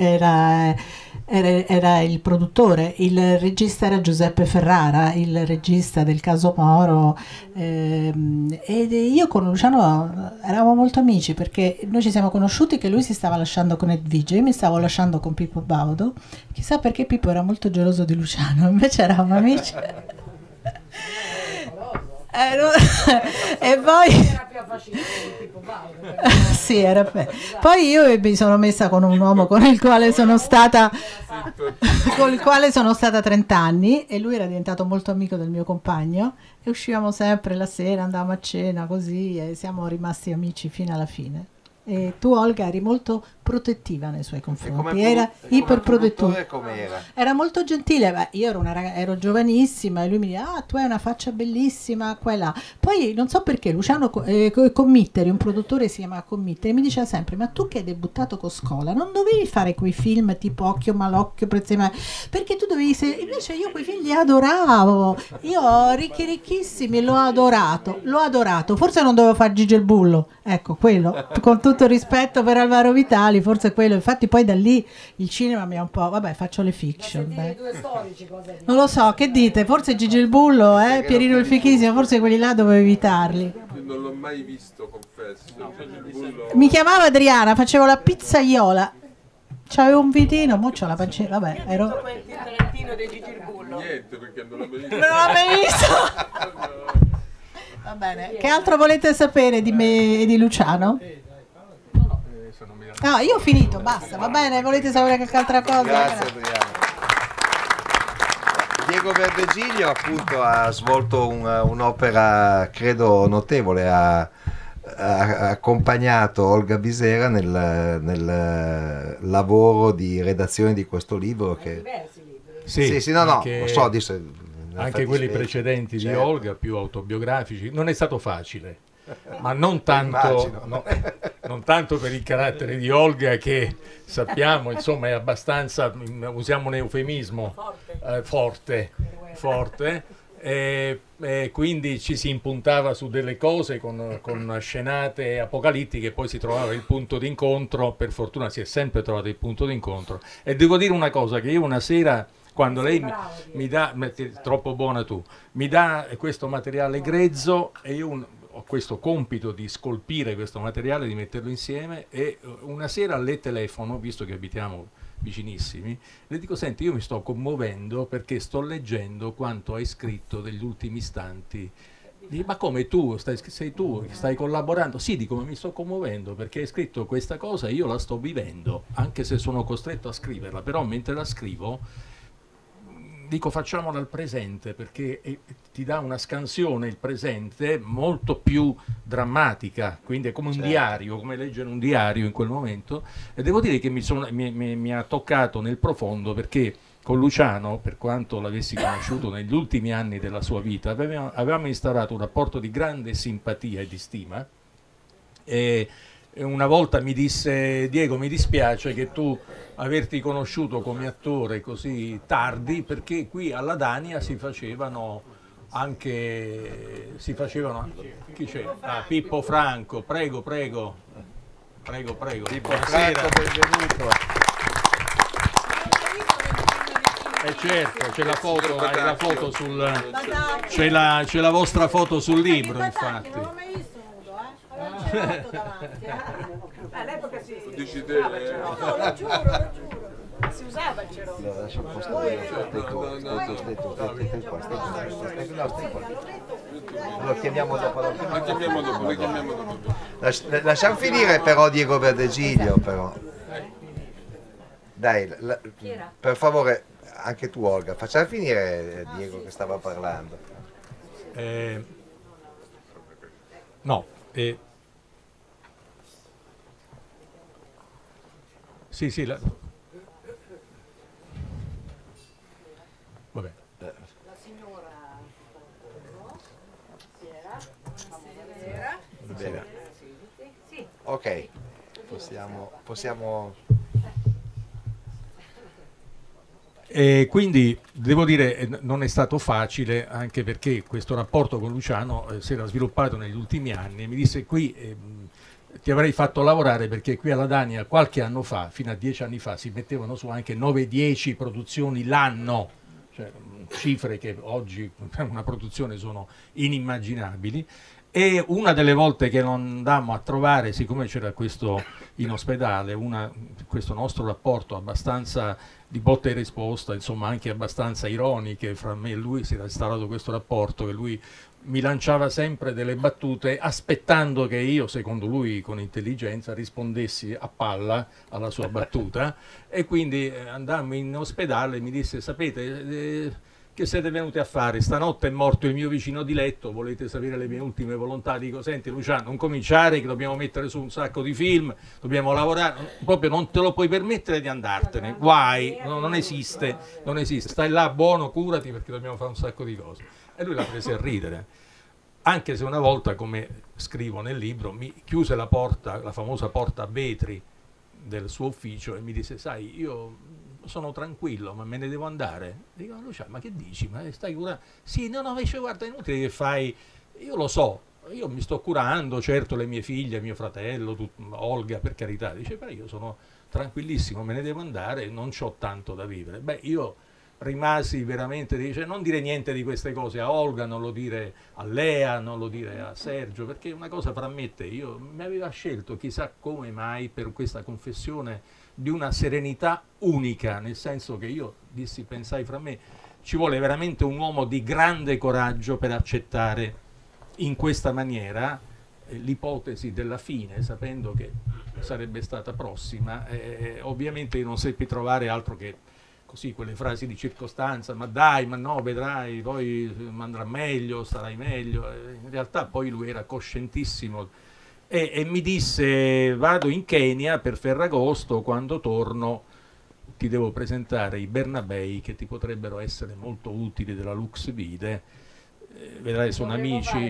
era il produttore, il regista era Giuseppe Ferrara, il regista del caso Moro, e io con Luciano eravamo molto amici, perché noi ci siamo conosciuti che lui si stava lasciando con Edvige, io mi stavo lasciando con Pippo Baudo, chissà perché Pippo era molto geloso di Luciano, invece eravamo amici. E poi sì, poi io mi sono messa con un uomo con il quale sono stata 30 anni, e lui era diventato molto amico del mio compagno, e uscivamo sempre la sera, andavamo a cena così, e siamo rimasti amici fino alla fine. E tu, Olga, eri molto protettiva nei suoi confronti, era iperprotettiva, era molto gentile. Beh, io ero giovanissima, e lui mi diceva: ah, tu hai una faccia bellissima, qua e là. Poi non so perché Luciano Committeri, un produttore si chiama Committeri, mi diceva sempre: ma tu che hai debuttato con Scola non dovevi fare quei film tipo Occhio malocchio, prezzemolo, perché tu dovevi invece io quei film li adoravo, io Ricchi ricchissimi l'ho adorato, forse non dovevo fare Gigi il Bullo, ecco, quello, con tutto il rispetto per Alvaro Vitali, forse quello, infatti poi da lì il cinema mi ha un po', vabbè, faccio le fiction, non lo so, che dite, forse Gigi il Bullo, Pierino il Fichissimo, forse quelli là dovevo evitarli. Non l'ho mai visto, confesso. Gigi il Bullo... Mi chiamavo Adriana, facevo la pizzaiola, c'avevo un vitino, mo c'ho la pancetta, vabbè, ero... Niente, perché non l'ho mai visto. Non l'ho mai visto. Va bene, che altro volete sapere di me e di Luciano? No, io ho finito, basta, va bene, volete sapere qualche altra cosa? Grazie Adriano. Diego Verdegiglio appunto ha svolto un'opera credo notevole, ha ha accompagnato Olga Bisera nel lavoro di redazione di questo libro che... Sì, no, anche, lo so, anche quelli precedenti certo. di Olga, più autobiografici, non è stato facile, ma non tanto, non tanto per il carattere di Olga, che sappiamo, insomma, è abbastanza, usiamo un eufemismo, forte, quindi ci si impuntava su delle cose con scenate apocalittiche, poi si trovava il punto d'incontro. Per fortuna si è sempre trovato il punto d'incontro, e devo dire una cosa, che io una sera, quando lei mi dà, troppo buona tu, mi dà questo materiale grezzo, e io ho questo compito di scolpire questo materiale, di metterlo insieme, e una sera le telefono, visto che abitiamo vicinissimi, le dico: senti, io mi sto commuovendo perché sto leggendo quanto hai scritto degli ultimi istanti. Dice: ma come, tu sei tu che stai collaborando? Sì, dico, ma mi sto commuovendo perché hai scritto questa cosa e io la sto vivendo, anche se sono costretto a scriverla, però mentre la scrivo dico facciamola al presente, perché ti dà una scansione il presente molto più drammatica, quindi è come un diario, come leggere un diario in quel momento. E devo dire che mi ha toccato nel profondo, perché con Luciano, per quanto l'avessi conosciuto negli ultimi anni della sua vita, avevamo instaurato un rapporto di grande simpatia e di stima, e una volta mi disse: Diego, mi dispiace che tu averti conosciuto come attore così tardi, perché qui alla Dania si facevano anche, chi c'è? Pippo Franco, prego. Pippo Franco, benvenuto. Certo, c'è la foto, c'è la vostra foto sul libro, infatti. All'epoca si usava il no, lo giuro. Si usava il cerone. Lo chiamiamo dopo. Lasciamo finire però Diego Verdegiglio, però. Dai, per favore, anche tu Olga, facciamo finire Diego che stava parlando. Sì, vabbè. La signora Sierra. Bene. Sì. Ok, possiamo... E quindi devo dire non è stato facile, anche perché questo rapporto con Luciano si era sviluppato negli ultimi anni, e mi disse: qui ti avrei fatto lavorare, perché qui alla Dania qualche anno fa, fino a 10 anni fa, si mettevano su anche 9-10 produzioni l'anno, cioè cifre che oggi per una produzione sono inimmaginabili. E una delle volte che non andammo a trovare, siccome c'era questo in ospedale, questo nostro rapporto abbastanza di botta e risposta, insomma anche abbastanza ironiche fra me e lui, si era instaurato questo rapporto che lui mi lanciava sempre delle battute aspettando che io, secondo lui con intelligenza, rispondessi a palla alla sua battuta. E quindi andammo in ospedale e mi disse: sapete, che siete venuti a fare? Stanotte è morto il mio vicino di letto, volete sapere le mie ultime volontà? Dico: senti Luciano, non cominciare, che dobbiamo mettere su un sacco di film, dobbiamo lavorare, proprio non te lo puoi permettere di andartene, guai, non esiste, stai là buono, curati, perché dobbiamo fare un sacco di cose. E lui l'ha presa a ridere, anche se una volta, come scrivo nel libro, mi chiuse la porta, la famosa porta a vetri del suo ufficio, e mi disse: sai, io sono tranquillo, ma me ne devo andare. Dico: Luciano, ma che dici? Ma stai curando? Sì, no, invece guarda, è inutile che fai, io lo so, io mi sto curando, certo, le mie figlie, mio fratello, Olga, per carità. Dice: però io sono tranquillissimo, me ne devo andare, non c'ho tanto da vivere. Beh, io rimasi veramente, dice: non dire niente di queste cose a Olga, non lo dire a Lea, non lo dire a Sergio, perché una cosa fra me e te, io mi aveva scelto chissà come mai per questa confessione di una serenità unica, nel senso che io dissi, pensai fra me, ci vuole veramente un uomo di grande coraggio per accettare in questa maniera l'ipotesi della fine, sapendo che sarebbe stata prossima. Ovviamente io non seppi trovare altro che così quelle frasi di circostanza: ma dai, ma no, vedrai, poi andrà meglio, starai meglio. In realtà poi lui era coscientissimo e mi disse: vado in Kenya per Ferragosto, quando torno ti devo presentare i Bernabei che ti potrebbero essere molto utili della Lux Vide. Vedrai, sono amici,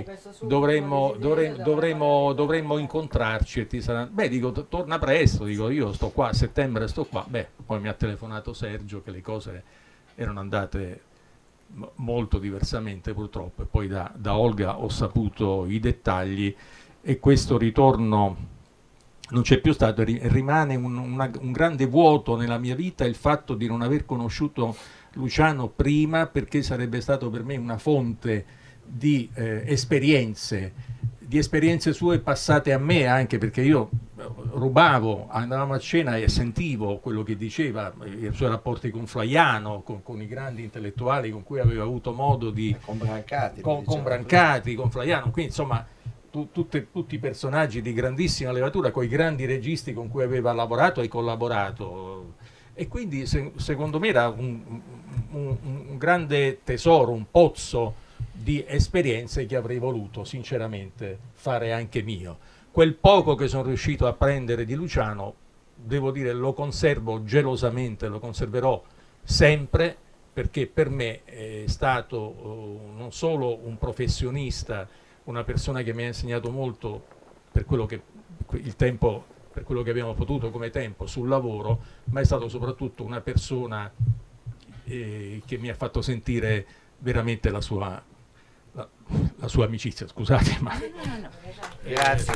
dovremmo incontrarci e ti saranno. Beh, dico, torna presto, dico, io sto qua, a settembre sto qua. Beh, poi mi ha telefonato Sergio che le cose erano andate molto diversamente purtroppo, e poi da Olga ho saputo i dettagli, e questo ritorno non c'è più stato. Rimane un grande vuoto nella mia vita il fatto di non aver conosciuto Luciano prima, perché sarebbe stato per me una fonte di esperienze sue passate a me, anche perché io rubavo, andavamo a cena e sentivo quello che diceva, i suoi rapporti con Flaiano, con i grandi intellettuali con cui aveva avuto modo di... con Brancati, con Flaiano, quindi insomma tutti i personaggi di grandissima levatura, con i grandi registi con cui aveva lavorato e collaborato, e quindi secondo me era un grande tesoro, un pozzo di esperienze che avrei voluto sinceramente fare anche mio. Quel poco che sono riuscito a prendere di Luciano, devo dire, lo conservo gelosamente, lo conserverò sempre, perché per me è stato non solo un professionista, una persona che mi ha insegnato molto per quello che per quello che abbiamo potuto come tempo sul lavoro, ma è stato soprattutto una persona che mi ha fatto sentire veramente la sua amicizia, scusate, ma... Grazie.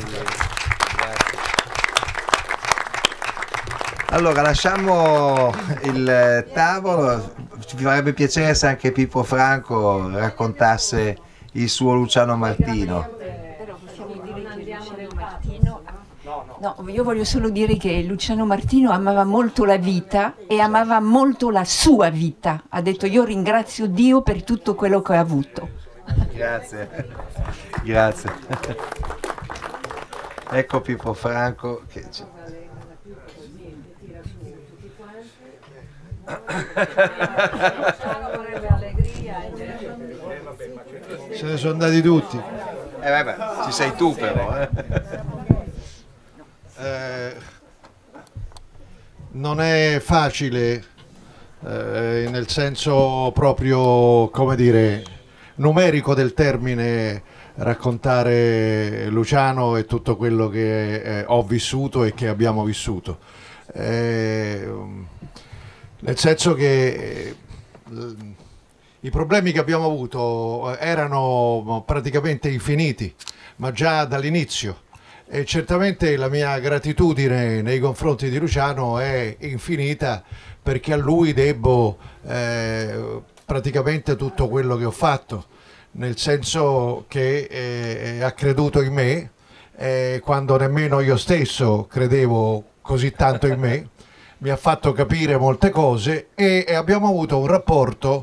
Allora, lasciamo il tavolo. Ci farebbe piacere se anche Pippo Franco raccontasse il suo Luciano Martino. No, io voglio solo dire che Luciano Martino amava molto la vita e amava molto la sua vita. Ha detto: io ringrazio Dio per tutto quello che ho avuto. Grazie. Grazie. Ecco Pippo Franco che se ne sono andati tutti. Vabbè, ci sei tu però. Non è facile, nel senso proprio, come dire, numerico del termine, raccontare Luciano e tutto quello che ho vissuto e che abbiamo vissuto. Nel senso che i problemi che abbiamo avuto erano praticamente infiniti, ma già dall'inizio. E certamente la mia gratitudine nei confronti di Luciano è infinita, perché a lui debbo praticamente tutto quello che ho fatto, nel senso che ha creduto in me quando nemmeno io stesso credevo così tanto in me, mi ha fatto capire molte cose e abbiamo avuto un rapporto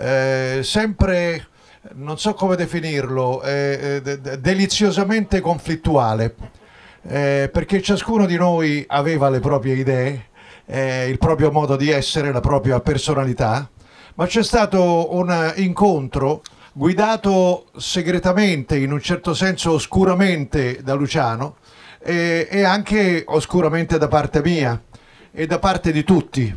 sempre, non so come definirlo, deliziosamente conflittuale, perché ciascuno di noi aveva le proprie idee, il proprio modo di essere, la propria personalità, ma c'è stato un incontro guidato segretamente, in un certo senso oscuramente, da Luciano e anche oscuramente da parte mia e da parte di tutti.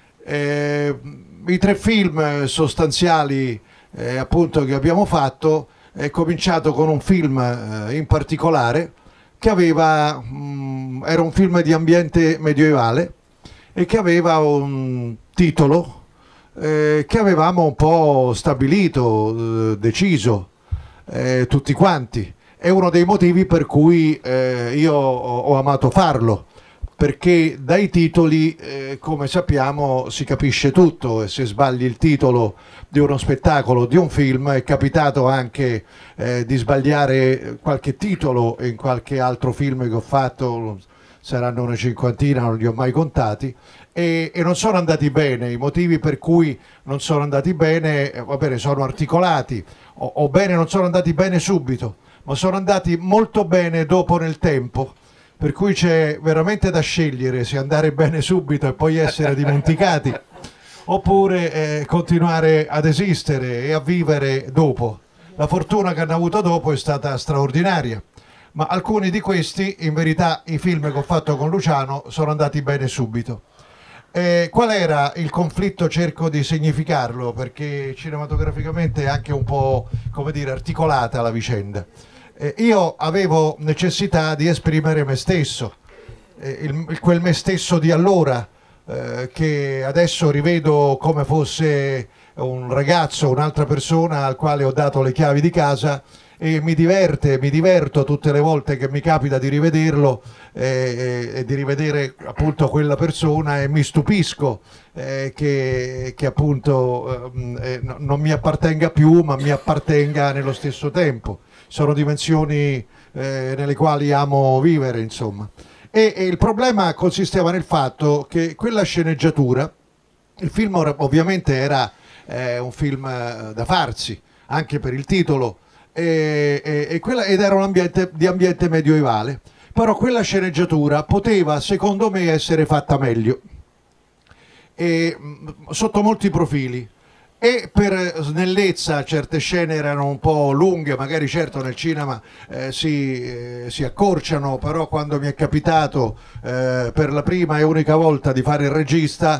I 3 film sostanziali appunto che abbiamo fatto, è cominciato con un film in particolare che aveva era un film di ambiente medievale e che aveva un titolo che avevamo un po' stabilito, deciso tutti quanti. È uno dei motivi per cui io ho amato farlo, perché dai titoli, come sappiamo, si capisce tutto, e se sbagli il titolo di uno spettacolo, di un film, è capitato anche di sbagliare qualche titolo in qualche altro film che ho fatto, saranno una 50, non li ho mai contati, e non sono andati bene. I motivi per cui non sono andati bene, va bene, sono articolati, o bene non sono andati bene subito, ma sono andati molto bene dopo nel tempo. Per cui c'è veramente da scegliere se andare bene subito e poi essere dimenticati, oppure continuare ad esistere e a vivere dopo. La fortuna che hanno avuto dopo è stata straordinaria, ma alcuni di questi, in verità, i film che ho fatto con Luciano sono andati bene subito. Qual era il conflitto? Cerco di significarlo, perché cinematograficamente è anche un po', come dire, articolata la vicenda. Io avevo necessità di esprimere me stesso, quel me stesso di allora, che adesso rivedo come fosse un ragazzo, un'altra persona al quale ho dato le chiavi di casa, e mi diverto tutte le volte che mi capita di rivederlo e di rivedere appunto quella persona, e mi stupisco che appunto non mi appartenga più, ma mi appartenga nello stesso tempo. Sono dimensioni nelle quali amo vivere, insomma. E il problema consisteva nel fatto che quella sceneggiatura, il film ovviamente era un film da farsi, anche per il titolo, ed era un ambiente di ambiente medioevale, però quella sceneggiatura poteva, secondo me, essere fatta meglio, sotto molti profili. E per snellezza certe scene erano un po' lunghe, magari certo nel cinema si accorciano, però quando mi è capitato per la prima e unica volta di fare il regista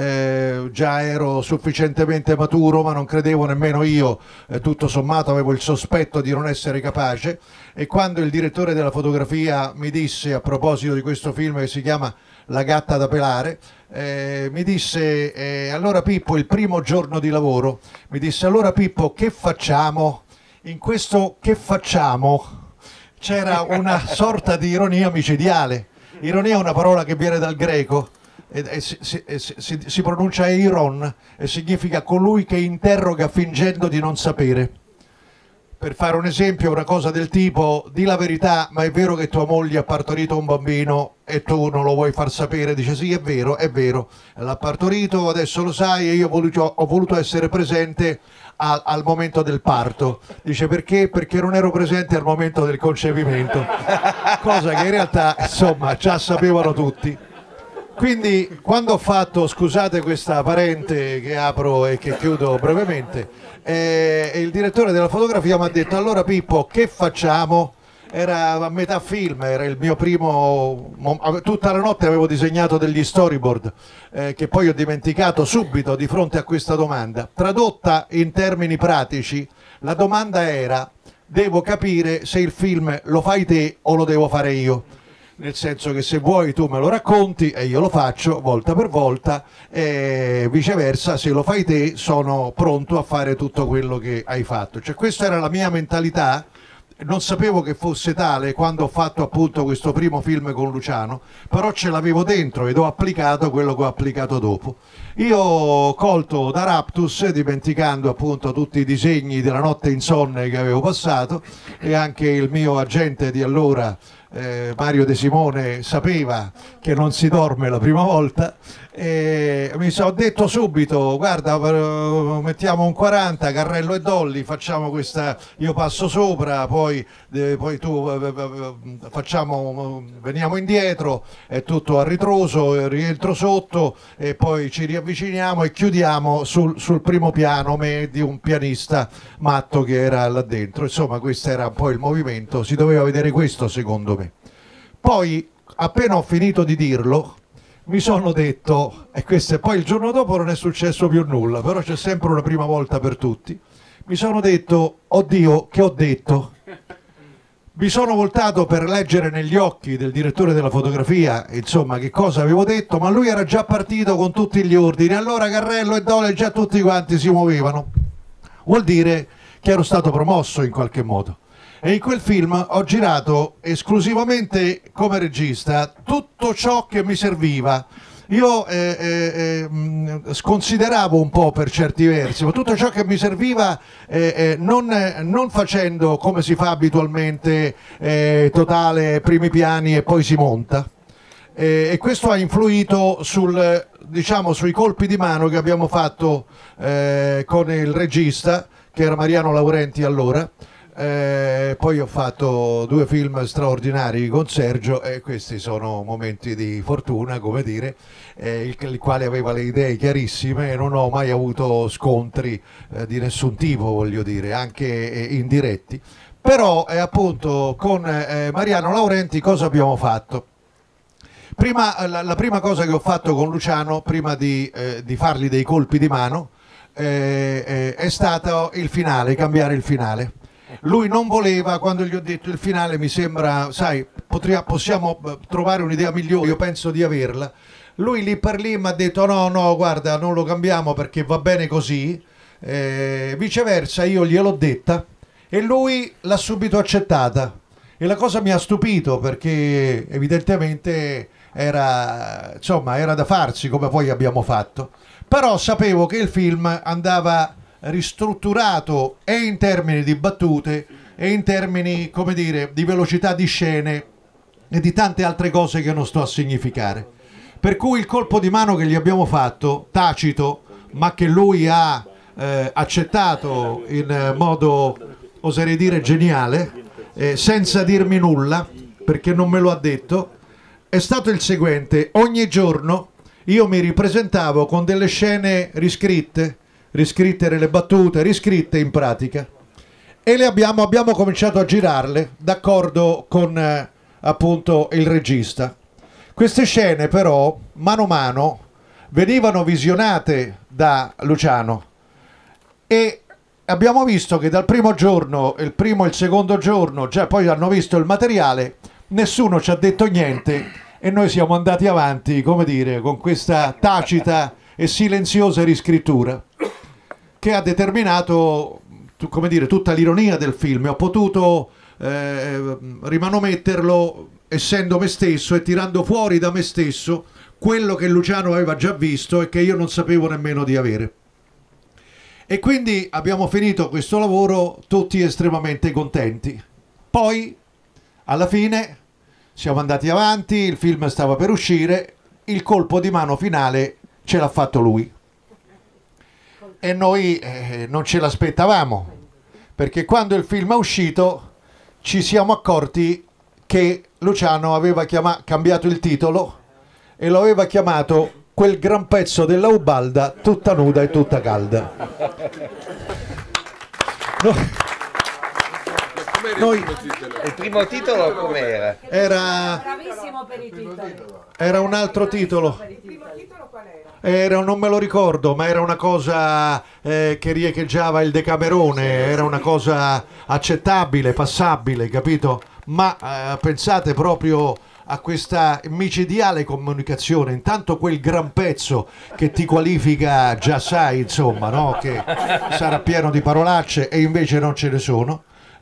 già ero sufficientemente maturo, ma non credevo nemmeno io, tutto sommato avevo il sospetto di non essere capace, e quando il direttore della fotografia mi disse, a proposito di questo film che si chiama La gatta da pelare, mi disse allora Pippo, il primo giorno di lavoro, mi disse allora Pippo, che facciamo? In questo che facciamo c'era una sorta di ironia micidiale. Ironia è una parola che viene dal greco e si pronuncia iron, e significa colui che interroga fingendo di non sapere. Per fare un esempio, una cosa del tipo: di la verità, ma è vero che tua moglie ha partorito un bambino e tu non lo vuoi far sapere? Dice sì, è vero, l'ha partorito, adesso lo sai, e io ho voluto essere presente al momento del parto. Dice perché? Perché non ero presente al momento del concepimento, cosa che in realtà insomma già sapevano tutti. Quindi quando ho fatto, scusate questa parente che apro e che chiudo brevemente, il direttore della fotografia mi ha detto allora Pippo, che facciamo? Era a metà film, era il mio primo, tutta la notte avevo disegnato degli storyboard che poi ho dimenticato subito di fronte a questa domanda. Tradotta in termini pratici, la domanda era: devo capire se il film lo fai te o lo devo fare io. Nel senso che se vuoi tu me lo racconti e io lo faccio volta per volta, e viceversa, se lo fai te sono pronto a fare tutto quello che hai fatto. Cioè questa era la mia mentalità. Non sapevo che fosse tale quando ho fatto appunto questo primo film con Luciano, però ce l'avevo dentro ed ho applicato quello che ho applicato dopo. Io ho colto da raptus, dimenticando appunto tutti i disegni della notte insonne che avevo passato, e anche il mio agente di allora, Mario De Simone, sapeva che non si dorme la prima volta, e mi sono detto subito: guarda, mettiamo un 40, Carrello e Dolly, facciamo questa, io passo sopra, poi tu veniamo indietro, è tutto a ritroso, rientro sotto e poi ci riavviciniamo e chiudiamo sul primo piano di un pianista matto che era là dentro. Insomma, questo era un po' il movimento, si doveva vedere questo secondo me. Poi appena ho finito di dirlo mi sono detto, e questo, poi il giorno dopo non è successo più nulla, però c'è sempre una prima volta per tutti, mi sono detto: oddio, che ho detto? Mi sono voltato per leggere negli occhi del direttore della fotografia, insomma, che cosa avevo detto, ma lui era già partito con tutti gli ordini. Allora Carrello e Dole già tutti quanti si muovevano. Vuol dire che ero stato promosso in qualche modo. E in quel film ho girato esclusivamente come regista tutto ciò che mi serviva. Io sconsideravo un po' per certi versi, ma tutto ciò che mi serviva, non facendo come si fa abitualmente, totale primi piani e poi si monta. E questo ha influito sui colpi di mano che abbiamo fatto con il regista, che era Mariano Laurenti allora. Poi ho fatto 2 film straordinari con Sergio, e questi sono momenti di fortuna, come dire, il quale aveva le idee chiarissime, e non ho mai avuto scontri di nessun tipo, voglio dire, anche indiretti. Però appunto con Mariano Laurenti cosa abbiamo fatto? La prima cosa che ho fatto con Luciano, prima di fargli dei colpi di mano, è stato il finale, cambiare il finale. Lui non voleva, quando gli ho detto il finale mi sembra, sai, possiamo trovare un'idea migliore, io penso di averla. Lui lì per lì mi ha detto no, guarda, non lo cambiamo perché va bene così. Viceversa io gliel'ho detta e lui l'ha subito accettata. E la cosa mi ha stupito perché evidentemente era da farsi, come poi abbiamo fatto. Però sapevo che il film andava ristrutturato e in termini di battute e in termini, come dire, di velocità di scene e di tante altre cose che non sto a significare. Per cui il colpo di mano che gli abbiamo fatto, tacito, ma che lui ha accettato in modo, oserei dire, geniale, senza dirmi nulla, perché non me lo ha detto, è stato il seguente: ogni giorno io mi ripresentavo con delle scene riscritte nelle battute, riscritte in pratica, e le abbiamo cominciato a girarle d'accordo con appunto il regista. Queste scene però mano a mano venivano visionate da Luciano e abbiamo visto che dal primo giorno, il primo e il secondo giorno, già poi hanno visto il materiale, nessuno ci ha detto niente e noi siamo andati avanti, come dire, con questa tacita e silenziosa riscrittura che ha determinato, come dire, tutta l'ironia del film. Ho potuto rimanometterlo essendo me stesso e tirando fuori da me stesso quello che Luciano aveva già visto e che io non sapevo nemmeno di avere. E quindi abbiamo finito questo lavoro tutti estremamente contenti. Poi, alla fine, siamo andati avanti, il film stava per uscire, il colpo di mano finale ce l'ha fatto lui. E noi non ce l'aspettavamo, perché quando il film è uscito ci siamo accorti che Luciano aveva cambiato il titolo e lo aveva chiamato Quel gran pezzo della Ubalda, tutta nuda e tutta calda. Il primo titolo com'era? Bravissimo per i titoli. Era un altro titolo. Non me lo ricordo, ma era una cosa che riecheggiava il Decamerone, era una cosa accettabile, passabile, capito? Ma pensate proprio a questa micidiale comunicazione, intanto quel gran pezzo che ti qualifica, già sai, insomma, no? Che sarà pieno di parolacce e invece non ce ne sono,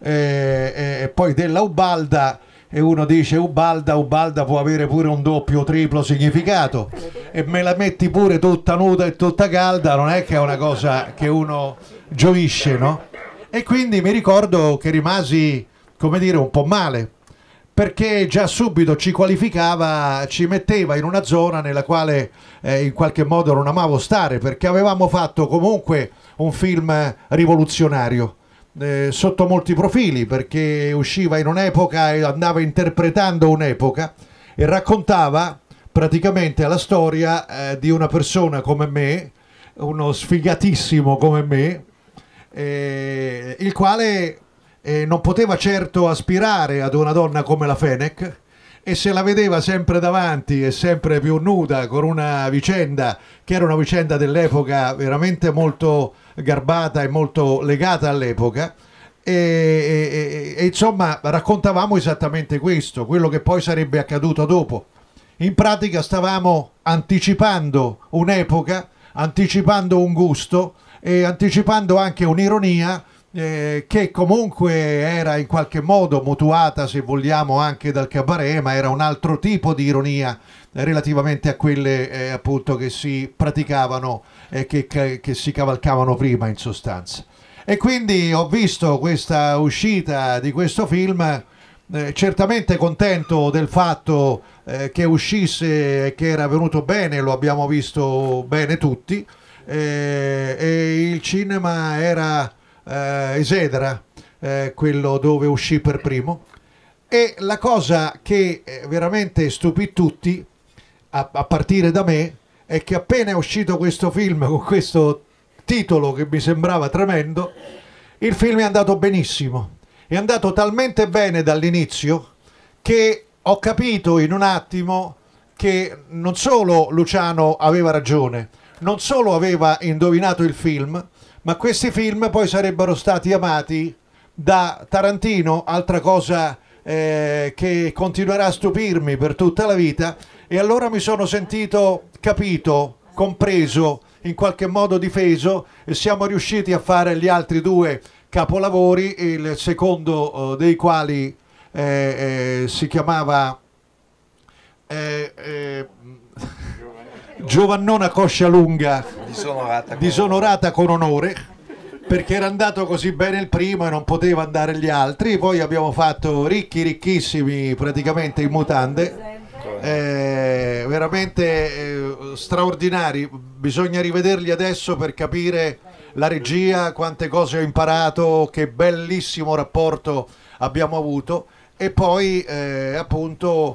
e poi della Ubalda, e uno dice Ubalda può avere pure un doppio o triplo significato, e me la metti pure tutta nuda e tutta calda, non è che è una cosa che uno gioisce, no? E quindi mi ricordo che rimasi, come dire, un po' male, perché già subito ci qualificava, ci metteva in una zona nella quale in qualche modo non amavo stare, perché avevamo fatto comunque un film rivoluzionario sotto molti profili, perché usciva in un'epoca e andava interpretando un'epoca e raccontava praticamente la storia di una persona come me, uno sfigatissimo come me, il quale non poteva certo aspirare ad una donna come la Fenech, e se la vedeva sempre davanti e sempre più nuda, con una vicenda che era una vicenda dell'epoca veramente molto garbata e molto legata all'epoca, e insomma raccontavamo esattamente questo, quello che poi sarebbe accaduto dopo. In pratica stavamo anticipando un'epoca, anticipando un gusto e anticipando anche un'ironia che comunque era in qualche modo mutuata, se vogliamo, anche dal cabaret, ma era un altro tipo di ironia relativamente a quelle appunto che si praticavano e che si cavalcavano prima, in sostanza. E quindi ho visto questa uscita di questo film, certamente contento del fatto che uscisse e che era venuto bene, lo abbiamo visto bene tutti, e il cinema era Esedra, quello dove uscì per primo, e la cosa che veramente stupì tutti, a partire da me, è che appena è uscito questo film con questo titolo che mi sembrava tremendo, il film è andato benissimo è andato talmente bene dall'inizio che ho capito in un attimo che non solo Luciano aveva ragione, non solo aveva indovinato il film, ma questi film poi sarebbero stati amati da Tarantino, altra cosa che continuerà a stupirmi per tutta la vita, e allora mi sono sentito capito, compreso, in qualche modo difeso, e siamo riusciti a fare gli altri due capolavori, il secondo dei quali si chiamava Giovannona Coscia Lunga, disonorata con onore, perché era andato così bene il primo e non poteva andare gli altri. Poi abbiamo fatto Ricchi ricchissimi, praticamente in mutande, veramente straordinari. Bisogna rivederli adesso per capire la regia, quante cose ho imparato, che bellissimo rapporto abbiamo avuto. E poi appunto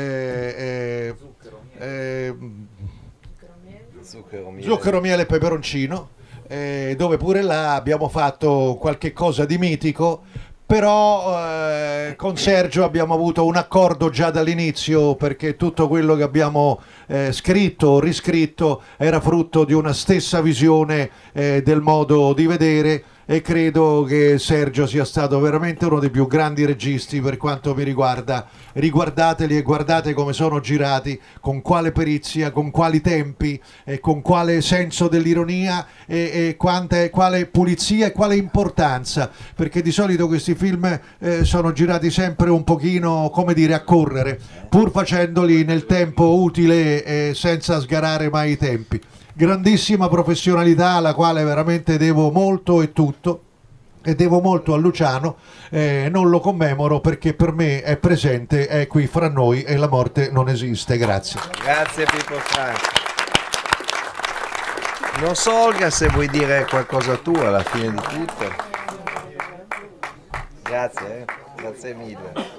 Zucchero, miele e peperoncino, dove pure là abbiamo fatto qualche cosa di mitico, però con Sergio abbiamo avuto un accordo già dall'inizio, perché tutto quello che abbiamo scritto o riscritto era frutto di una stessa visione del modo di vedere, e credo che Sergio sia stato veramente uno dei più grandi registi per quanto mi riguarda. Riguardateli e guardate come sono girati, con quale perizia, con quali tempi, con quale senso dell'ironia e quale pulizia e quale importanza, perché di solito questi film sono girati sempre un pochino, come dire, a correre, pur facendoli nel tempo utile senza sgarare mai i tempi. Grandissima professionalità alla quale veramente devo molto e tutto, e devo molto a Luciano. Non lo commemoro perché per me è presente, è qui fra noi e la morte non esiste. Grazie. Grazie Pippo Franco. Non so Olga se vuoi dire qualcosa tu alla fine di tutto. Grazie, grazie mille.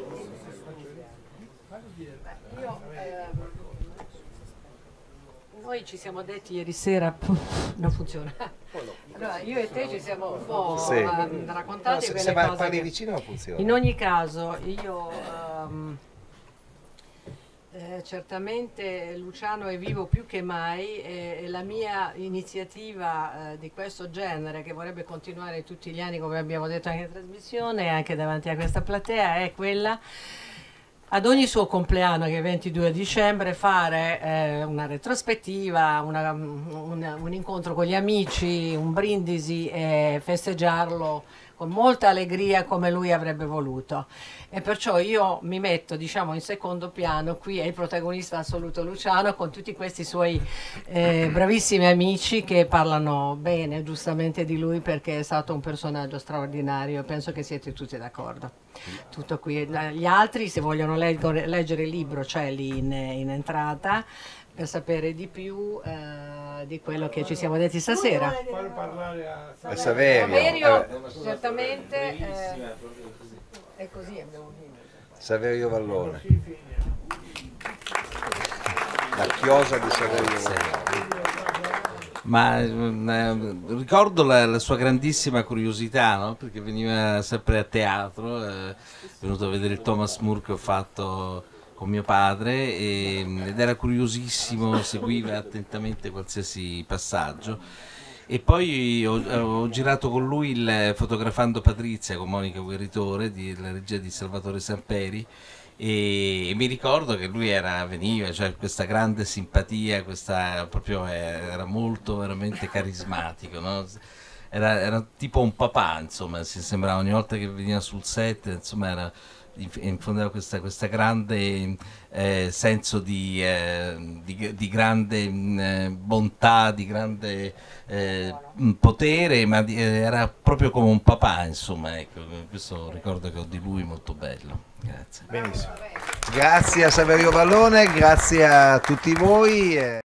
Noi ci siamo detti ieri sera, non funziona. Allora, io e te ci siamo un po' raccontati quelle se cose parli che... vicino non funziona. In ogni caso, io certamente Luciano è vivo più che mai, e la mia iniziativa di questo genere, che vorrebbe continuare tutti gli anni, come abbiamo detto anche in trasmissione e anche davanti a questa platea, è quella ad ogni suo compleanno, che è il 22 dicembre, fare una retrospettiva, un incontro con gli amici, un brindisi, e festeggiarlo con molta allegria come lui avrebbe voluto. E perciò io mi metto, diciamo, in secondo piano. Qui è il protagonista assoluto Luciano, con tutti questi suoi bravissimi amici che parlano bene, giustamente, di lui, perché è stato un personaggio straordinario. Penso che siete tutti d'accordo. Tutto qui. Gli altri, se vogliono leggere il libro, c'è lì in entrata, per sapere di più di quello che ci siamo detti stasera. A Saverio. Certamente è così, abbiamo vinto. Saverio Vallone. La chiosa di Saverio Vallone. Ma ricordo la sua grandissima curiosità, no? Perché veniva sempre a teatro, è venuto a vedere il Thomas More che ho fatto con mio padre, ed era curiosissimo, seguiva attentamente qualsiasi passaggio. E poi ho girato con lui Fotografando Patrizia con Monica Guerritore, la regia di Salvatore Samperi, e mi ricordo che lui veniva, cioè questa grande simpatia, proprio era molto veramente carismatico, no? Era tipo un papà, insomma, si sembrava ogni volta che veniva sul set, insomma, infondeva questa grande senso di grande bontà, di grande potere, ma era proprio come un papà, insomma, ecco, questo ricordo che ho di lui molto bello. Grazie. Benissimo. Grazie a Saverio Vallone, grazie a tutti voi.